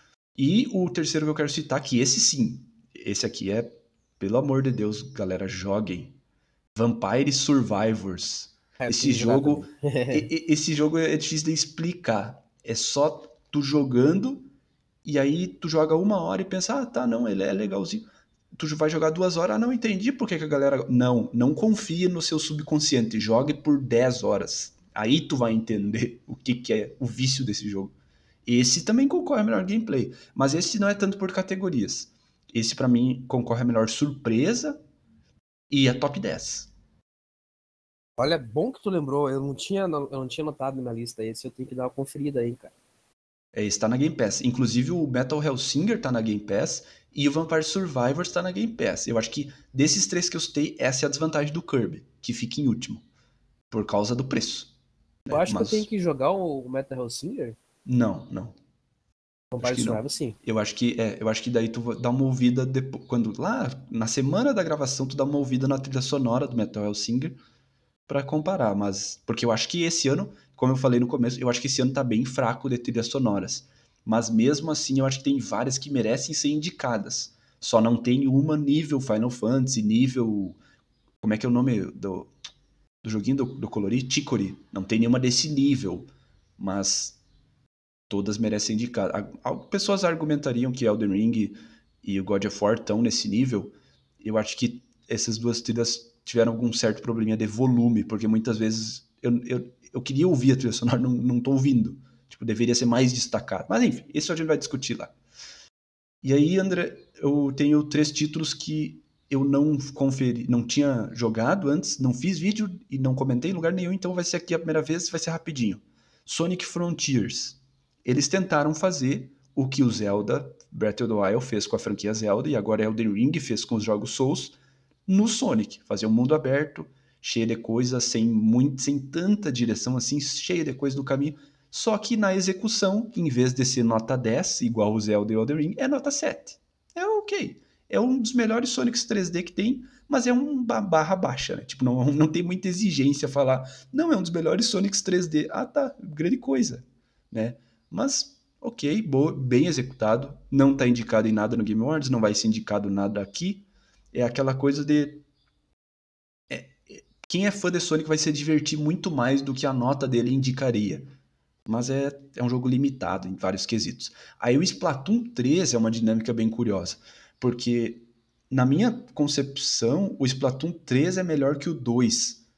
E o terceiro que eu quero citar, que esse sim, esse aqui é, pelo amor de Deus, galera, joguem. Vampire Survivors. É, esse jogo, esse jogo é difícil de explicar. É só tu jogando e aí tu joga uma hora e pensa, ah, tá, não, ele é legalzinho. Tu vai jogar duas horas, ah, não entendi por que, que a galera... Não, não confia no seu subconsciente, jogue por dez horas. Aí tu vai entender o que, que é o vício desse jogo. Esse também concorre a melhor gameplay, mas esse não é tanto por categorias. Esse pra mim concorre a melhor surpresa e a top dez. Olha, bom que tu lembrou, eu não tinha, eu não tinha notado na minha lista esse, eu tenho que dar uma conferida aí, cara. É, está na Game Pass. Inclusive o Metal Hellsinger tá na Game Pass e o Vampire Survivors tá na Game Pass. Eu acho que desses três que eu citei, essa é a desvantagem do Kirby, que fica em último, por causa do preço. Eu né? acho Mas... que eu tenho que jogar o Metal Hellsinger? Não, não. Vampire Survivors, sim. Eu acho que é, eu acho que daí tu dá uma ouvida depois, quando lá na semana da gravação tu dá uma ouvida na trilha sonora do Metal Hellsinger para comparar, mas porque eu acho que esse ano, como eu falei no começo, eu acho que esse ano tá bem fraco de trilhas sonoras. Mas mesmo assim, eu acho que tem várias que merecem ser indicadas. Só não tem uma nível Final Fantasy, nível... Como é que é o nome do, do joguinho do, do Colori? Chicory. Não tem nenhuma desse nível. Mas todas merecem indicar. Pessoas argumentariam que Elden Ring e o God of War estão nesse nível. Eu acho que essas duas trilhas tiveram algum certo probleminha de volume, porque muitas vezes eu, eu, eu queria ouvir a trilha sonora, não, não tô ouvindo. Tipo, deveria ser mais destacado. Mas enfim, isso a gente vai discutir lá. E aí, André, eu tenho três títulos que eu não conferi, não tinha jogado antes, não fiz vídeo e não comentei em lugar nenhum, então vai ser aqui a primeira vez, vai ser rapidinho. Sonic Frontiers. Eles tentaram fazer o que o Zelda Breath of the Wild fez com a franquia Zelda e agora Elden Ring fez com os jogos Souls no Sonic. Fazer um mundo aberto, cheio de coisas, sem, muito, sem tanta direção assim, cheio de coisas no caminho. Só que na execução, em vez de ser nota dez, igual o Zelda e Elden Ring, é nota sete. É ok. É um dos melhores Sonics três D que tem, mas é uma barra baixa, né? Tipo, não, não tem muita exigência falar, não, é um dos melhores Sonics três D. Ah, tá, grande coisa, né? Mas, ok, boa, bem executado. Não tá indicado em nada no Game Awards, não vai ser indicado nada aqui. É aquela coisa de... É, quem é fã de Sonic vai se divertir muito mais do que a nota dele indicaria. Mas é, é um jogo limitado em vários quesitos. Aí o Splatoon três é uma dinâmica bem curiosa. Porque, na minha concepção, o Splatoon três é melhor que o dois.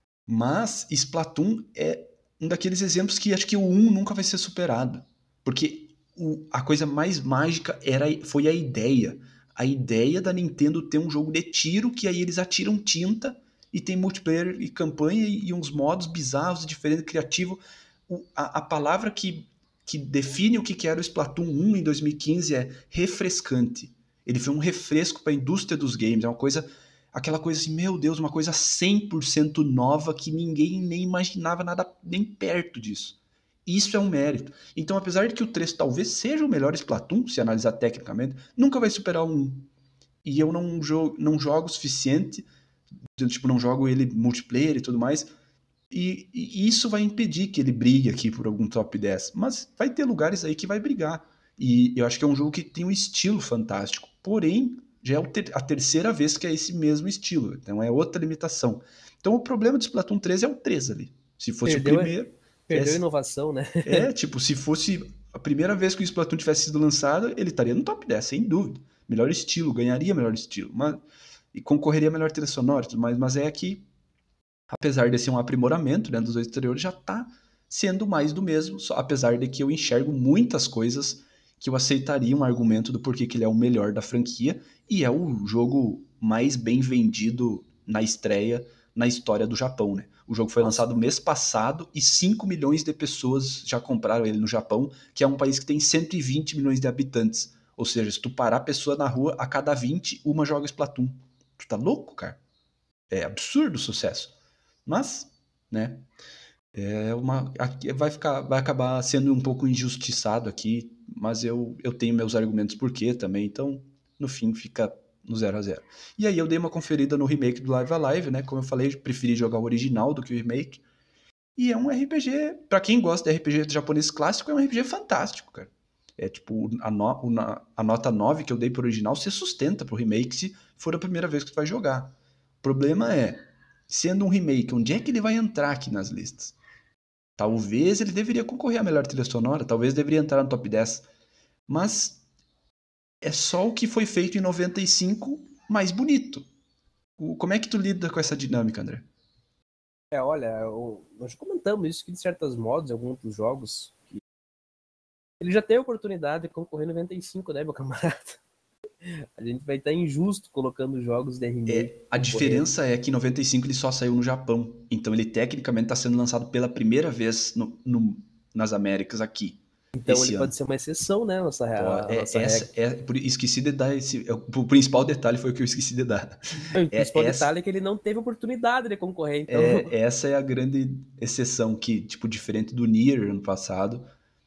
Mas Splatoon é um daqueles exemplos que acho que o um nunca vai ser superado. Porque o, a coisa mais mágica era, foi a ideia. A ideia da Nintendo ter um jogo de tiro que aí eles atiram tinta e tem multiplayer e campanha e, e uns modos bizarros, diferentes, criativos. A, a palavra que, que define o que era o Splatoon um em dois mil e quinze é refrescante. Ele foi um refresco para a indústria dos games. É uma coisa, aquela coisa assim, meu Deus, uma coisa cem por cento nova que ninguém nem imaginava nada nem perto disso. Isso é um mérito. Então, apesar de que o três talvez seja o melhor Splatoon, se analisar tecnicamente, nunca vai superar o um. E eu não jogo, não jogo o suficiente, tipo, não jogo ele multiplayer e tudo mais, e, e isso vai impedir que ele brigue aqui por algum top dez. Mas vai ter lugares aí que vai brigar. E eu acho que é um jogo que tem um estilo fantástico. Porém, já é a terceira vez que é esse mesmo estilo. Então é outra limitação. Então o problema do Splatoon três é o três ali. Se fosse perdeu, o primeiro... Perdeu é, inovação, né? É, tipo, se fosse a primeira vez que o Splatoon tivesse sido lançado, ele estaria no top dez, sem dúvida. Melhor estilo, ganharia melhor estilo. Mas, e concorreria a melhor trilha sonora, mas, mas é que, apesar de ser um aprimoramento, né, dos dois anteriores, já está sendo mais do mesmo, só, apesar de que eu enxergo muitas coisas que eu aceitaria um argumento do porquê que ele é o melhor da franquia e é o jogo mais bem vendido na estreia na história do Japão, né? O jogo foi Nossa. lançado mês passado e cinco milhões de pessoas já compraram ele no Japão, que é um país que tem cento e vinte milhões de habitantes. Ou seja, se tu parar a pessoa na rua, a cada vinte, uma joga Splatoon. Tu tá louco, cara? É absurdo o sucesso. Mas, né, é uma, vai, ficar, vai acabar sendo um pouco injustiçado aqui, mas eu, eu tenho meus argumentos por quê também, então, no fim, fica no zero a zero. E aí eu dei uma conferida no remake do Live Alive, né, como eu falei, eu preferi jogar o original do que o remake, e é um R P G, pra quem gosta de R P G japonês clássico, é um R P G fantástico, cara. É tipo, a, no, a nota nove que eu dei pro original se sustenta pro remake se for a primeira vez que tu vai jogar. O problema é, sendo um remake, onde é que ele vai entrar aqui nas listas? Talvez ele deveria concorrer à melhor trilha sonora, talvez deveria entrar no top dez, mas é só o que foi feito em noventa e cinco mais bonito. O, como é que tu lida com essa dinâmica, André? É, olha, eu, nós comentamos isso que de certos modos, em alguns outros jogos, que ele já tem a oportunidade de concorrer em noventa e cinco, né, meu camarada? A gente vai estar injusto colocando jogos de remake. É, a diferença é que em noventa e cinco ele só saiu no Japão. Então ele tecnicamente está sendo lançado pela primeira vez no, no, nas Américas aqui. Então ele ano. pode ser uma exceção, né? Nossa, Pô, é, nossa essa, é, por, esqueci de dar esse. O principal detalhe foi o que eu esqueci de dar. O principal é, detalhe essa, é que ele não teve oportunidade de concorrer. Então... É, essa é a grande exceção, que, tipo, diferente do Nier ano passado,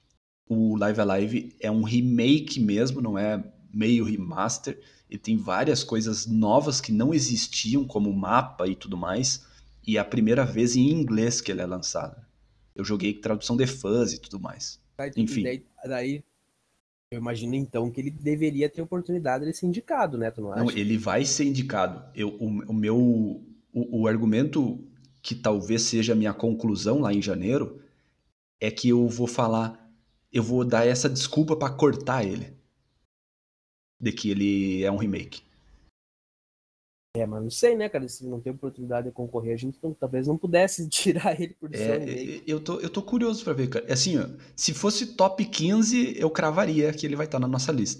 o Live Alive é um remake mesmo, não é meio remaster. Ele tem várias coisas novas que não existiam, como mapa e tudo mais, e é a primeira vez em inglês que ele é lançado. Eu joguei tradução de fãs e tudo mais. Daí, Enfim. Daí, daí, eu imagino então que ele deveria ter oportunidade de ser indicado, né? Tu não acha? Não, ele vai ser indicado. Eu, o, o meu o, o argumento que talvez seja a minha conclusão lá em janeiro é que eu vou falar, eu vou dar essa desculpa para cortar ele. De que ele é um remake. É, mas não sei, né, cara? Se não tem oportunidade de concorrer, a gente não, talvez não pudesse tirar ele por ser um remake. Eu tô, eu tô curioso pra ver, cara. Assim, ó, se fosse top quinze, eu cravaria que ele vai estar na nossa lista.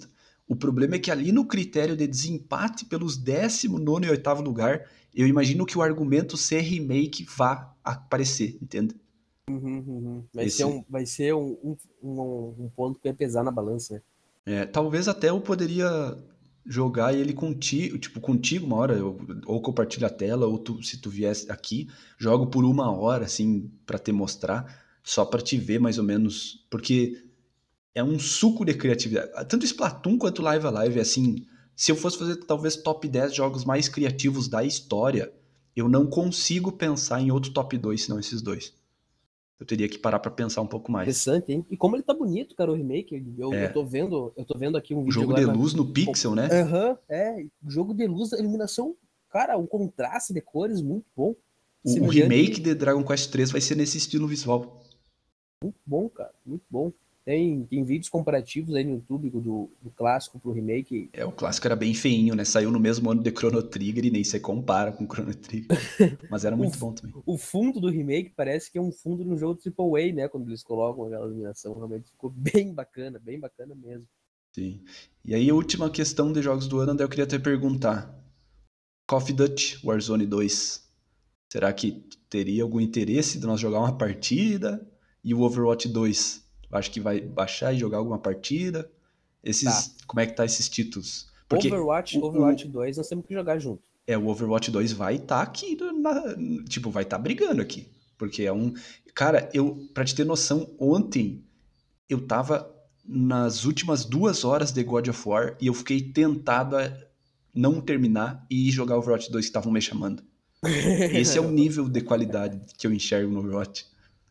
O problema é que ali no critério de desempate pelos décimo, nono e oitavo lugar, eu imagino que o argumento ser remake vá aparecer, entende? Uhum, uhum. Vai ser, Esse, um, vai ser um, um, um, um ponto que vai pesar na balança, né? é, talvez até eu poderia jogar ele contigo, tipo, contigo uma hora, eu, ou compartilho a tela, ou tu, se tu viesse aqui, jogo por uma hora, assim, pra te mostrar, só pra te ver mais ou menos, porque é um suco de criatividade. Tanto Splatoon quanto Live Alive, assim, se eu fosse fazer talvez top dez jogos mais criativos da história, eu não consigo pensar em outro top dois senão esses dois. Eu teria que parar pra pensar um pouco mais. Interessante, hein? E como ele tá bonito, cara, o remake. Eu, eu É, tô vendo, eu tô vendo aqui um o vídeo jogo de agora. luz no pixel, né? Aham, é. Jogo de luz, a iluminação, cara, um contraste de cores muito bom. O, o Semelhante, remake de Dragon Quest três vai ser nesse estilo visual. bom, cara, muito bom. Tem, tem vídeos comparativos aí no YouTube do, do clássico pro remake. É, o clássico era bem feinho, né? Saiu no mesmo ano de Chrono Trigger e nem se compara com Chrono Trigger. Mas era O, muito bom também. o fundo do remake parece que é um fundo de um jogo triple A, né? Quando eles colocam aquela iluminação, realmente ficou bem bacana, bem bacana mesmo. Sim. E aí, a última questão de jogos do ano, daí eu queria te perguntar. Call of Duty Warzone dois. Será que teria algum interesse de nós jogar uma partida? E o Overwatch dois? Acho que vai baixar e jogar alguma partida? Tá. Esses, como é que tá esses títulos? Porque Overwatch, o, Overwatch o, dois nós temos que jogar junto. é, o Overwatch dois vai estar tá aqui, na, tipo, vai estar tá brigando aqui. Porque é um... Cara, eu, pra te ter noção, ontem eu tava nas últimas duas horas de God of War e eu fiquei tentado a não terminar e ir jogar Overwatch dois que estavam me chamando. Esse é o nível de qualidade que eu enxergo no Overwatch.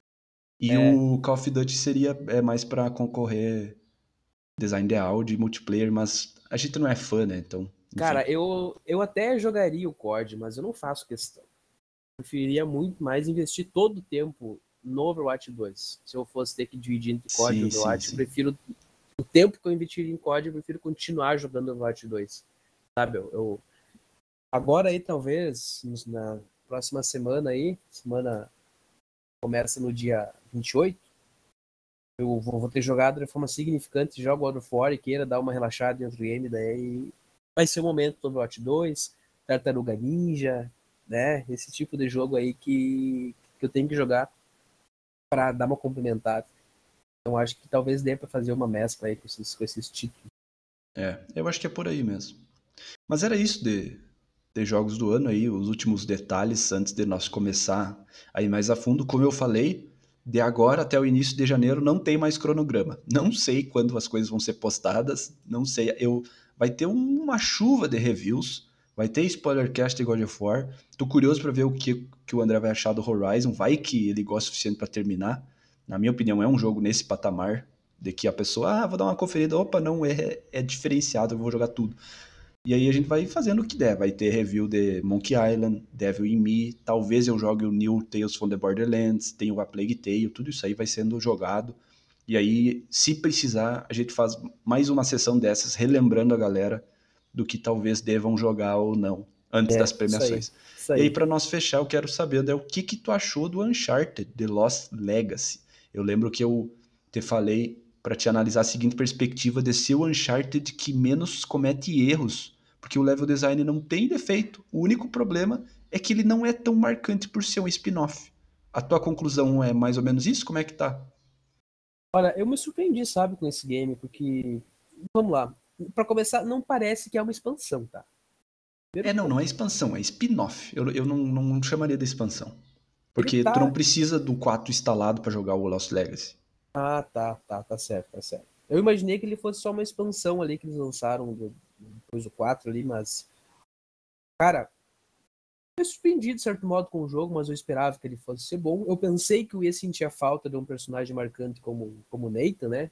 E É, o Call of Duty seria é mais pra concorrer design de áudio e multiplayer, mas a gente não é fã, né? Então, enfim. cara, eu, eu até jogaria o C O D, mas eu não faço questão. Preferiria muito mais investir todo o tempo no Overwatch dois. Se eu fosse ter que dividir entre C O D e Sim, sim, Overwatch, eu sim. prefiro o tempo que eu investiria em C O D, eu prefiro continuar jogando Overwatch dois. Sabe, eu, eu agora aí talvez na próxima semana aí, semana começa no dia vinte e oito, eu vou, vou ter jogado de forma significante, jogo God of War e queira dar uma relaxada dentro do game, daí vai ser o momento do Overwatch dois, Tartaruga Ninja, né? Esse tipo de jogo aí que, que eu tenho que jogar para dar uma complementada. Então acho que talvez dê para fazer uma mescla aí com esses, com esses títulos. É, eu acho que é por aí mesmo. Mas era isso de, de jogos do ano aí, os últimos detalhes antes de nós começar aí mais a fundo. Como eu falei, de agora até o início de janeiro não tem mais cronograma. Não sei quando as coisas vão ser postadas, não sei. Eu vai ter uma chuva de reviews, vai ter spoilercast de God of War. Tô curioso para ver o que, que o André vai achar do Horizon. Vai que ele gosta o suficiente para terminar. Na minha opinião, é um jogo nesse patamar de que a pessoa, ah, vou dar uma conferida, opa, não, é, é diferenciado, eu vou jogar tudo. E aí a gente vai fazendo o que der. Vai ter review de Monkey Island, Devil in Me, talvez eu jogue o New Tales from the Borderlands, tem o A Plague Tale, tudo isso aí vai sendo jogado. E aí, se precisar, a gente faz mais uma sessão dessas, relembrando a galera do que talvez devam jogar ou não, antes das É, isso aí. premiações. Isso E aí, aí. para nós fechar, eu quero saber, André, o que que tu achou do Uncharted, The Lost Legacy? Eu lembro que eu te falei para te analisar a seguinte perspectiva de ser o Uncharted que menos comete erros, porque o level design não tem defeito. O único problema é que ele não é tão marcante por ser um spin-off. A tua conclusão é mais ou menos isso? Como é que tá? Olha, eu me surpreendi, sabe, com esse game, porque, vamos lá, para começar, não parece que é uma expansão, tá? É, Primeiro não, não ponto. é expansão, é spin-off. Eu, eu não, não chamaria de expansão. Ele Porque tu não tá. precisa do quatro instalado para jogar o Lost Legacy. Ah, tá, tá, tá certo, tá certo. Eu imaginei que ele fosse só uma expansão ali que eles lançaram do- depois do quatro ali, mas. Cara, eu fui surpreendido de certo modo com o jogo, mas eu esperava que ele fosse ser bom. Eu pensei que eu ia sentir a falta de um personagem marcante como, como o Nathan, né?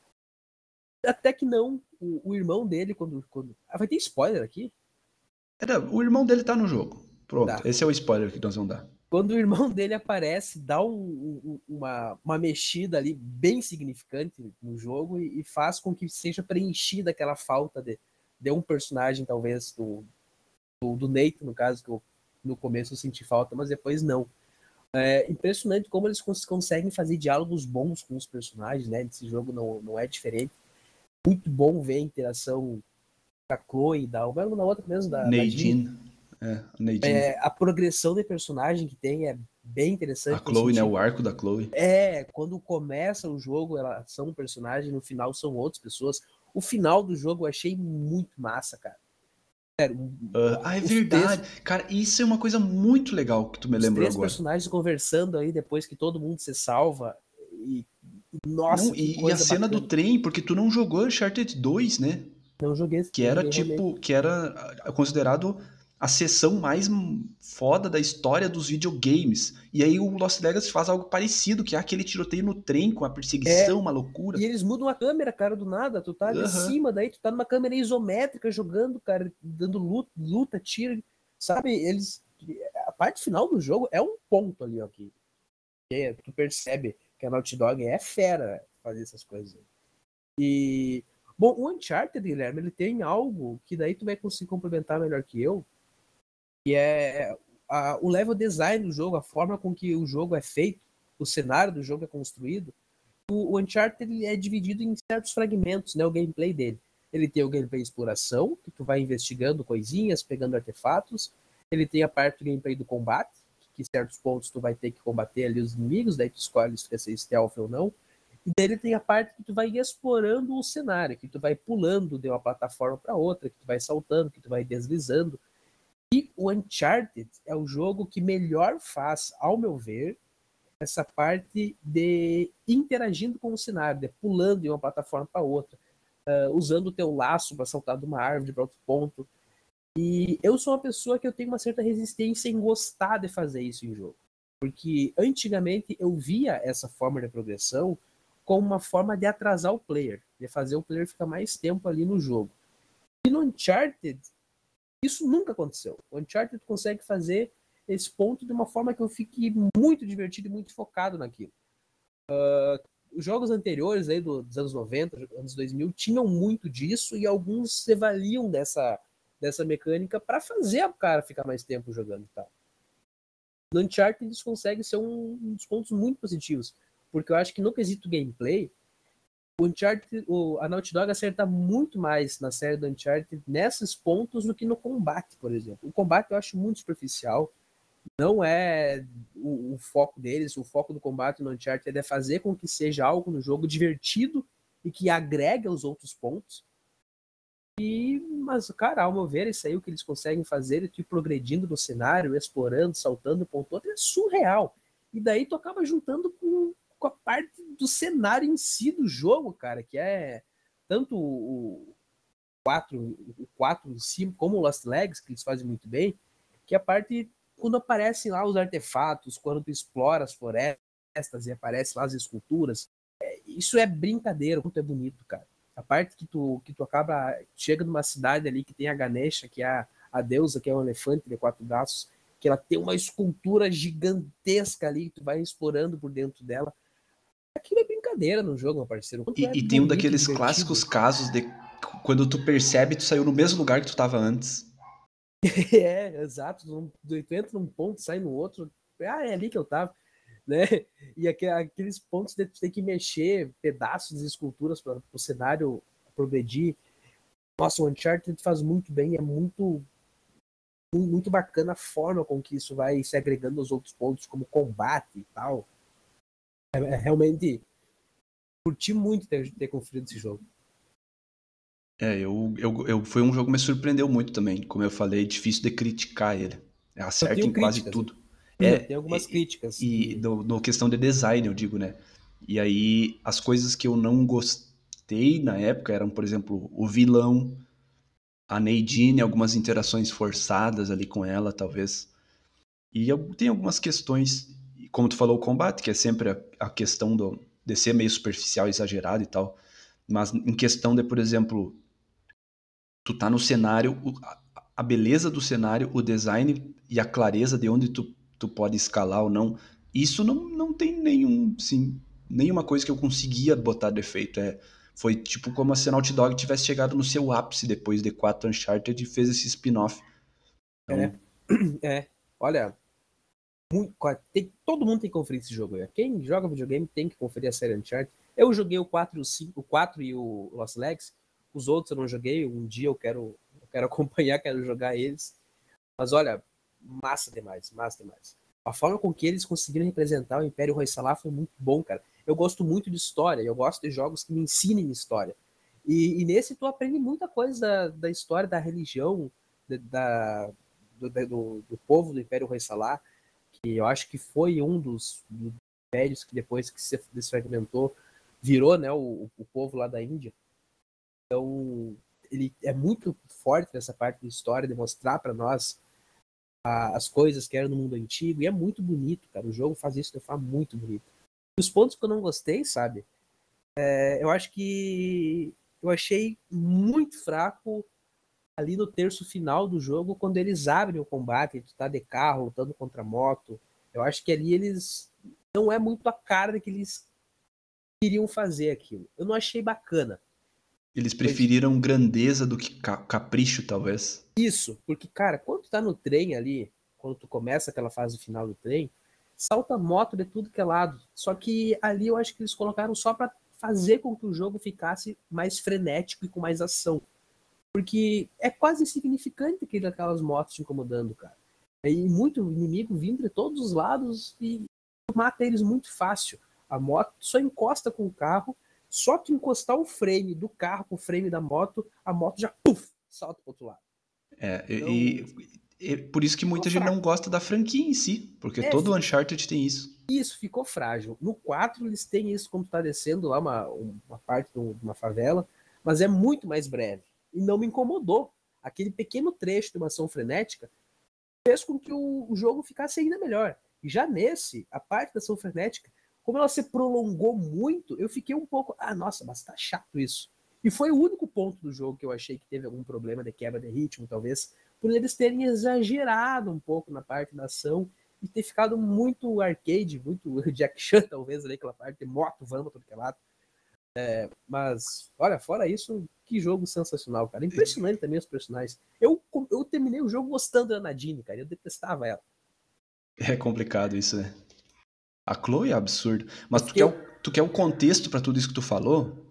Até que não. O, o irmão dele, quando, quando. Ah, vai ter spoiler aqui? Era, o irmão dele tá no jogo. Pronto, Tá. esse é o spoiler que nós vamos dar. Quando o irmão dele aparece, dá um- um- uma, uma mexida ali bem significante no jogo e, e faz com que seja preenchida aquela falta de, de um personagem, talvez, do, do, do Nathan, no caso, que eu, no começo eu senti falta, mas depois não. É impressionante como eles cons conseguem fazer diálogos bons com os personagens, né? Esse jogo não, não é diferente. muito bom ver a interação da Chloe, da, como é o nome da outra mesmo, da, da Jean. Nadine. É, Nadine. É, a progressão de personagem que tem é bem A interessante. no Chloe, né? sentido- O arco da Chloe. É, quando começa o jogo, elas são um personagem, no final são outras pessoas. O final do jogo eu achei muito massa, cara. Sério, Uh, ah, é os três, verdade. Cara, isso é uma coisa muito legal que tu me os lembrou três agora. personagens conversando aí depois que todo mundo se salva. E, e, Não, nossa, que e, e a coisa cena do bacana. trem, porque tu não jogou Uncharted dois, né? Não joguei, Que não era joguei realmente. tipo, que era ah, considerado a seção mais m- foda da história dos videogames. E aí o Lost Legacy faz algo parecido, que é aquele tiroteio no trem com a perseguição, É, uma loucura. e eles mudam a câmera, cara, do nada. Tu tá de Aham. cima, daí tu tá numa câmera isométrica jogando, cara, dando luta, luta tiro. Sabe, eles. A parte final do jogo é um ponto ali, ó. Que, que tu percebe que a Naughty Dog é fera fazer essas coisas. E. Bom, o Uncharted, Guilherme, ele tem algo que daí tu vai conseguir complementar melhor que eu, que é a, o level design do jogo, a forma com que o jogo é feito, o cenário do jogo é construído. O, o Uncharted ele é dividido em certos fragmentos, né, o gameplay dele. Ele tem o gameplay exploração, que tu vai investigando coisinhas, pegando artefatos. Ele tem a parte do gameplay do combate, que em certos pontos tu vai ter que combater ali os inimigos, daí tu escolhe se quer ser stealth ou não. E daí ele tem a parte que tu vai explorando o cenário, que tu vai pulando de uma plataforma para outra, que tu vai saltando, que tu vai deslizando. E o Uncharted é o jogo que melhor faz, ao meu ver, essa parte de interagindo com o cenário, de pulando de uma plataforma para outra, uh, usando o teu laço para saltar de uma árvore para outro ponto. E eu sou uma pessoa que eu tenho uma certa resistência em gostar de fazer isso em jogo. Porque antigamente eu via essa forma de progressão como uma forma de atrasar o player, de fazer o player ficar mais tempo ali no jogo. E no Uncharted, isso nunca aconteceu. O Uncharted consegue fazer esse ponto de uma forma que eu fique muito divertido e muito focado naquilo. Uh, os jogos anteriores aí dos anos noventa, anos dois mil, tinham muito disso e alguns se valiam dessa, dessa mecânica para fazer o cara ficar mais tempo jogando e tal. No Uncharted isso consegue ser um, um dos pontos muito positivos, porque eu acho que no quesito gameplay, o Uncharted, o, a Naughty Dog acerta muito mais na série do Uncharted nesses pontos do que no combate, por exemplo. O combate eu acho muito superficial, não é o, o foco deles, o foco do combate no Uncharted é fazer com que seja algo no jogo divertido e que agregue aos outros pontos. E, mas, cara, ao meu ver, isso aí o que eles conseguem fazer é tu ir progredindo no cenário, explorando, saltando ponto outro, é surreal. E daí tu acaba juntando com, com a parte do cenário em si do jogo, cara, que é tanto o quatro, o quatro em si, como o Lost Legacy, que eles fazem muito bem, que a parte quando aparecem lá os artefatos, quando tu explora as florestas e aparecem lá as esculturas, é, isso é brincadeira, quanto é bonito, cara. A parte que tu, que tu acaba, chega numa cidade ali que tem a Ganesha, que é a, a deusa, que é um elefante de quatro braços, que ela tem uma escultura gigantesca ali, que tu vai explorando por dentro dela. Aquilo é brincadeira no jogo, meu parceiro. Quanto é E, e tem um bonito e daqueles divertido. clássicos casos de quando tu percebe, tu saiu no mesmo lugar que tu tava antes. É, exato. Tu, tu entra num ponto, sai no outro. Ah, é ali que eu tava. Né? E aqueles pontos de ter que mexer pedaços de esculturas para o cenário progredir. Nossa, o Uncharted faz muito bem, é muito muito bacana a forma com que isso vai se agregando aos outros pontos, como combate e tal. É, é realmente curti muito ter, ter conferido esse jogo. É, eu, eu, eu, foi um jogo que me surpreendeu muito também. Como eu falei, é difícil de criticar ele. Eu Acerta tenho em quase críticas, tudo. eu É, tenho algumas e, críticas e que no, no questão de design, eu digo, né? E aí, as coisas que eu não gostei na época eram, por exemplo, o vilão, a Nadine, algumas interações forçadas ali com ela, talvez. E eu, tem algumas questões, como tu falou, o combate, que é sempre a, a questão do, de ser meio superficial, exagerado e tal. Mas em questão de, por exemplo, tu tá no cenário, a beleza do cenário, o design e a clareza de onde tu, tu pode escalar ou não, isso não, não tem nenhum, sim, nenhuma coisa que eu conseguia botar defeito. É, foi tipo como se a Naughty Dog tivesse chegado no seu ápice depois de quatro Uncharted e fez esse spin-off. é, Então, é olha, muito, tem, todo mundo tem que conferir esse jogo. Quem joga videogame tem que conferir a série Uncharted. Eu joguei o quatro e o cinco, o quatro e o Lost Legacy. Os outros eu não joguei. Um dia eu quero, eu quero acompanhar, quero jogar eles. Mas olha, massa demais, massa demais. A forma com que eles conseguiram representar o Império Hoysala foi muito bom, cara. Eu gosto muito de história, eu gosto de jogos que me ensinem história. E, e nesse tu aprende muita coisa da, da história, da religião, da, do, do, do povo do Império Hoysala, que eu acho que foi um dos, dos impérios que depois que se desfragmentou, virou, né, o, o povo lá da Índia. Então, ele é muito forte nessa parte da história, de mostrar para nós a, as coisas que eram no mundo antigo, e é muito bonito, cara. O jogo faz isso de forma muito bonita. Os pontos que eu não gostei, sabe, é, eu acho que eu achei muito fraco ali no terço final do jogo, quando eles abrem o combate, tu tá de carro, lutando contra moto. Eu acho que ali eles não é muito a cara que eles queriam fazer aquilo. Eu não achei bacana. Eles preferiram grandeza do que capricho, talvez. Isso, porque, cara, quando tu tá no trem ali, quando tu começa aquela fase final do trem, salta moto de tudo que é lado. Só que ali eu acho que eles colocaram só pra fazer com que o jogo ficasse mais frenético e com mais ação. Porque é quase insignificante aquelas motos te incomodando, cara. E muito inimigo vindo de todos os lados e mata eles muito fácil. A moto só encosta com o carro, só tu encostar o frame do carro com o frame da moto, a moto já puff, salta pro outro lado. É, Então, e, e por isso que muita gente não gosta da franquia em si, porque é, todo ficou, Uncharted tem isso. Isso, ficou frágil. No quatro eles têm isso quando tá descendo lá uma, uma parte de uma favela, mas é muito mais breve. E não me incomodou. Aquele pequeno trecho de uma ação frenética fez com que o, o jogo ficasse ainda melhor. E já nesse, a parte da ação frenética, como ela se prolongou muito, eu fiquei um pouco, ah, nossa, mas tá chato isso. E foi o único ponto do jogo que eu achei que teve algum problema de quebra de ritmo, talvez, por eles terem exagerado um pouco na parte da ação e ter ficado muito arcade, muito Jack Chan, talvez, ali, aquela parte de moto, vamos, tudo que é lado. É, mas, olha, fora isso, que jogo sensacional, cara. Impressionante também os personagens. Eu, eu terminei o jogo gostando da Nadine, cara. Eu detestava ela. É complicado isso, né? A Chloe é absurdo. Mas tu Fiquei... quer, o, tu quer o contexto pra tudo isso que tu falou?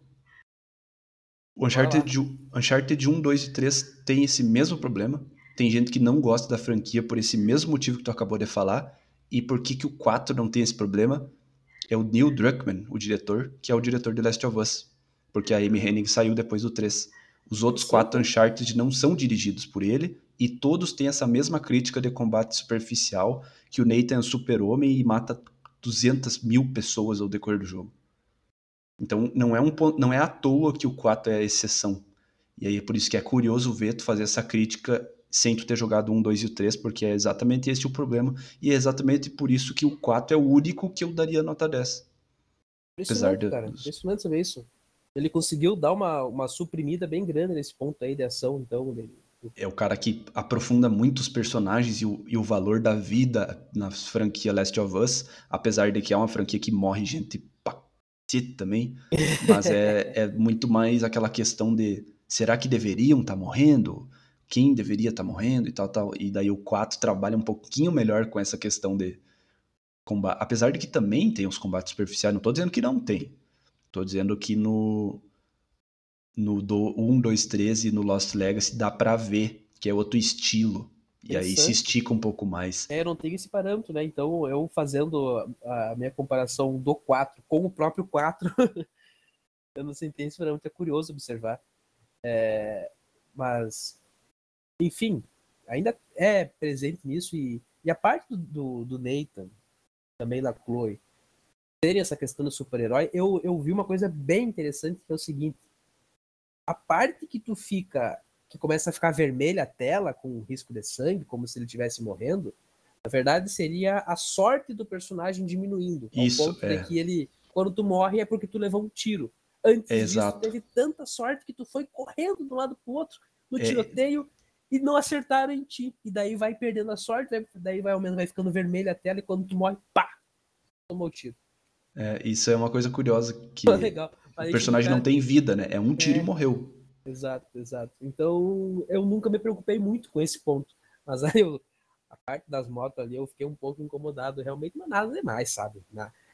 O Uncharted, Uncharted um, dois e três tem esse mesmo problema. Tem gente que não gosta da franquia por esse mesmo motivo que tu acabou de falar. E por que, que o quatro não tem esse problema? É o Neil Druckmann, o diretor, que é o diretor de Last of Us. Porque a Amy Hennig saiu depois do três. Os outros quatro Uncharted não são dirigidos por ele, e todos têm essa mesma crítica de combate superficial, que o Nathan é um super-homem e mata duzentas mil pessoas ao decorrer do jogo. Então não é, um, não é à toa que o quatro é a exceção. E aí é por isso que é curioso ver tu fazer essa crítica sem tu ter jogado o um, dois e o três, porque é exatamente esse o problema, e é exatamente por isso que o quatro é o único que eu daria nota dez. Impressionante, Apesar de, cara. dos... Impressionante saber isso. Ele conseguiu dar uma, uma suprimida bem grande nesse ponto aí de ação, então. Dele. É o cara que aprofunda muito os personagens e o, e o valor da vida na franquia Last of Us, apesar de que é uma franquia que morre gente pra cacete também, mas é, é muito mais aquela questão de será que deveriam estar tá morrendo? Quem deveria estar tá morrendo e tal, tal. E daí o quatro trabalha um pouquinho melhor com essa questão de combate. Apesar de que também tem os combates superficiais, não tô dizendo que não tem. Tô dizendo que no, no do um, dois, três e no Lost Legacy dá pra ver que é outro estilo. E aí se estica um pouco mais. É, eu não tenho esse parâmetro, né? Então, eu fazendo a minha comparação do quatro com o próprio quatro, eu não senti esse parâmetro. É curioso observar. É, mas, enfim, ainda é presente nisso. E, e a parte do, do, do Nathan, também da Chloe, terem essa questão do super-herói, eu, eu vi uma coisa bem interessante, que é o seguinte. A parte que tu fica, que começa a ficar vermelha a tela, com risco de sangue, como se ele estivesse morrendo, na verdade seria a sorte do personagem diminuindo, ao Isso, ponto é. de que ele, quando tu morre, é porque tu levou um tiro. Antes É, disso, exato. teve tanta sorte que tu foi correndo de um lado pro outro, no É. tiroteio, e não acertaram em ti. E daí vai perdendo a sorte, daí vai, vai ficando vermelha a tela, e quando tu morre, pá! Tomou o tiro. É, isso é uma coisa curiosa, que Legal. o personagem não tem vida, né? É um tiro É. e morreu. Exato, exato. Então, eu nunca me preocupei muito com esse ponto. Mas aí, eu, a parte das motos ali, eu fiquei um pouco incomodado, realmente, mas nada demais, sabe?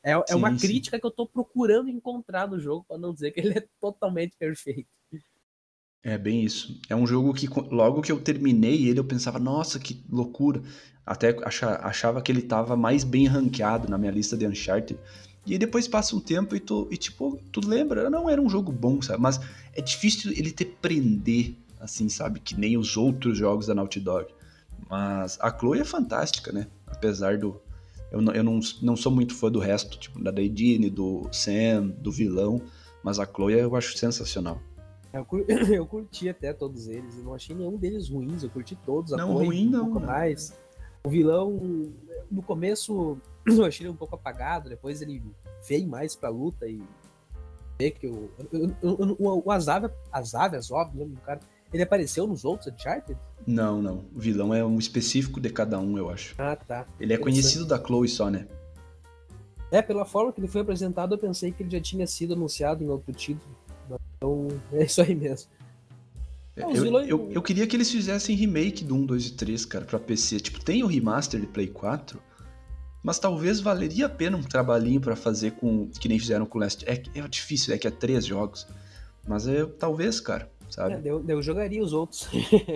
É, é Sim, uma sim. crítica que eu tô procurando encontrar no jogo, pra não dizer que ele é totalmente perfeito. É bem isso. É um jogo que co- logo que eu terminei ele, eu pensava, nossa, que loucura. Até acha- achava que ele tava mais bem ranqueado na minha lista de Uncharted. E aí depois passa um tempo e tu, e tipo, tu lembra, não era um jogo bom, sabe? Mas é difícil ele te prender, assim, sabe? Que nem os outros jogos da Naughty Dog. Mas a Chloe é fantástica, né? Apesar do. Eu, não, eu não, não sou muito fã do resto, tipo, da Nadine, do Sam, do vilão. Mas a Chloe eu acho sensacional. Eu, cur... eu curti até todos eles, eu não achei nenhum deles ruins, eu curti todos, a Não, Chloe ruim um não, pouco não. mais. O vilão, no começo, eu achei ele um pouco apagado, depois ele veio mais pra luta e vê que o, o, o, o Azav, Azav, Azov, lembra do cara? Ele apareceu nos outros Uncharted? Não, não. O vilão é um específico de cada um, eu acho. Ah, tá. Ele é conhecido da Chloe só, né? É, pela forma que ele foi apresentado, eu pensei que ele já tinha sido anunciado em outro título. Então, é isso aí mesmo. Ah, os Eu, vilões... eu, eu queria que eles fizessem remake do um, dois e três, cara, pra P C. Tipo, tem o remaster de Play quatro, mas talvez valeria a pena um trabalhinho pra fazer com que nem fizeram com o Last... É, é difícil, é que é três jogos. Mas é, talvez, cara, sabe? É, eu, eu jogaria os outros.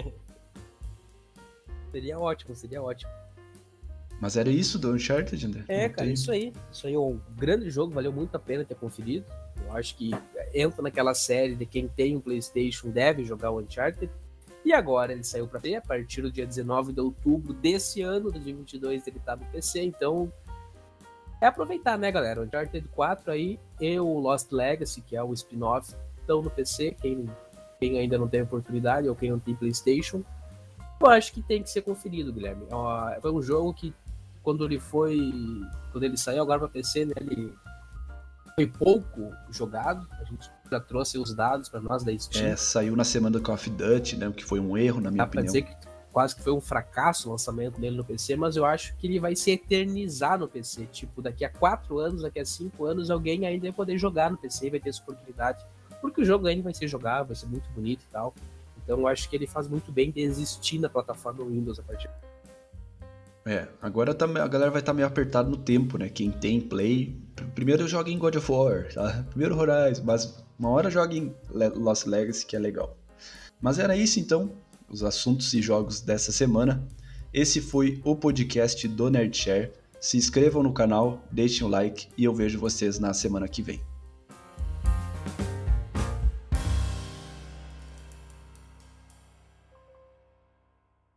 Seria ótimo, seria ótimo. Mas era isso do Uncharted, André? É, Não cara, tem- isso aí. Isso aí é um grande jogo, valeu muito a pena ter conferido. Eu acho que entra naquela série de quem tem um PlayStation deve jogar o Uncharted. E agora ele saiu pra P C a partir do dia dezenove de outubro desse ano, dois mil e vinte e dois, ele tá no P C, então é aproveitar, né, galera? O Uncharted quatro aí e o Lost Legacy, que é o spin-off, estão no P C, quem, quem ainda não teve oportunidade ou quem não tem PlayStation, eu acho que tem que ser conferido, Guilherme. Ó, foi um jogo que quando ele foi, quando ele saiu agora para P C, né, ele foi pouco jogado. A gente já trouxe os dados para nós da Steam. É, saiu na semana do Call of Duty, né? O que foi um erro, na minha Dá para opinião. dizer que quase que foi um fracasso o lançamento dele no P C, mas eu acho que ele vai se eternizar no P C. Tipo, daqui a quatro anos, daqui a cinco anos, alguém ainda vai poder jogar no P C e vai ter essa oportunidade. Porque o jogo ainda vai ser jogável, vai ser muito bonito e tal. Então eu acho que ele faz muito bem de existir na plataforma Windows a partir. É, agora tá, a galera vai estar meio apertada no tempo, né? Quem tem Play, primeiro joga em God of War, tá? Primeiro Horizon, mas uma hora joga em Lost Legacy, que é legal. Mas era isso então, os assuntos e jogos dessa semana. Esse foi o podcast do Nerdshare. Se inscrevam no canal, deixem o like e eu vejo vocês na semana que vem.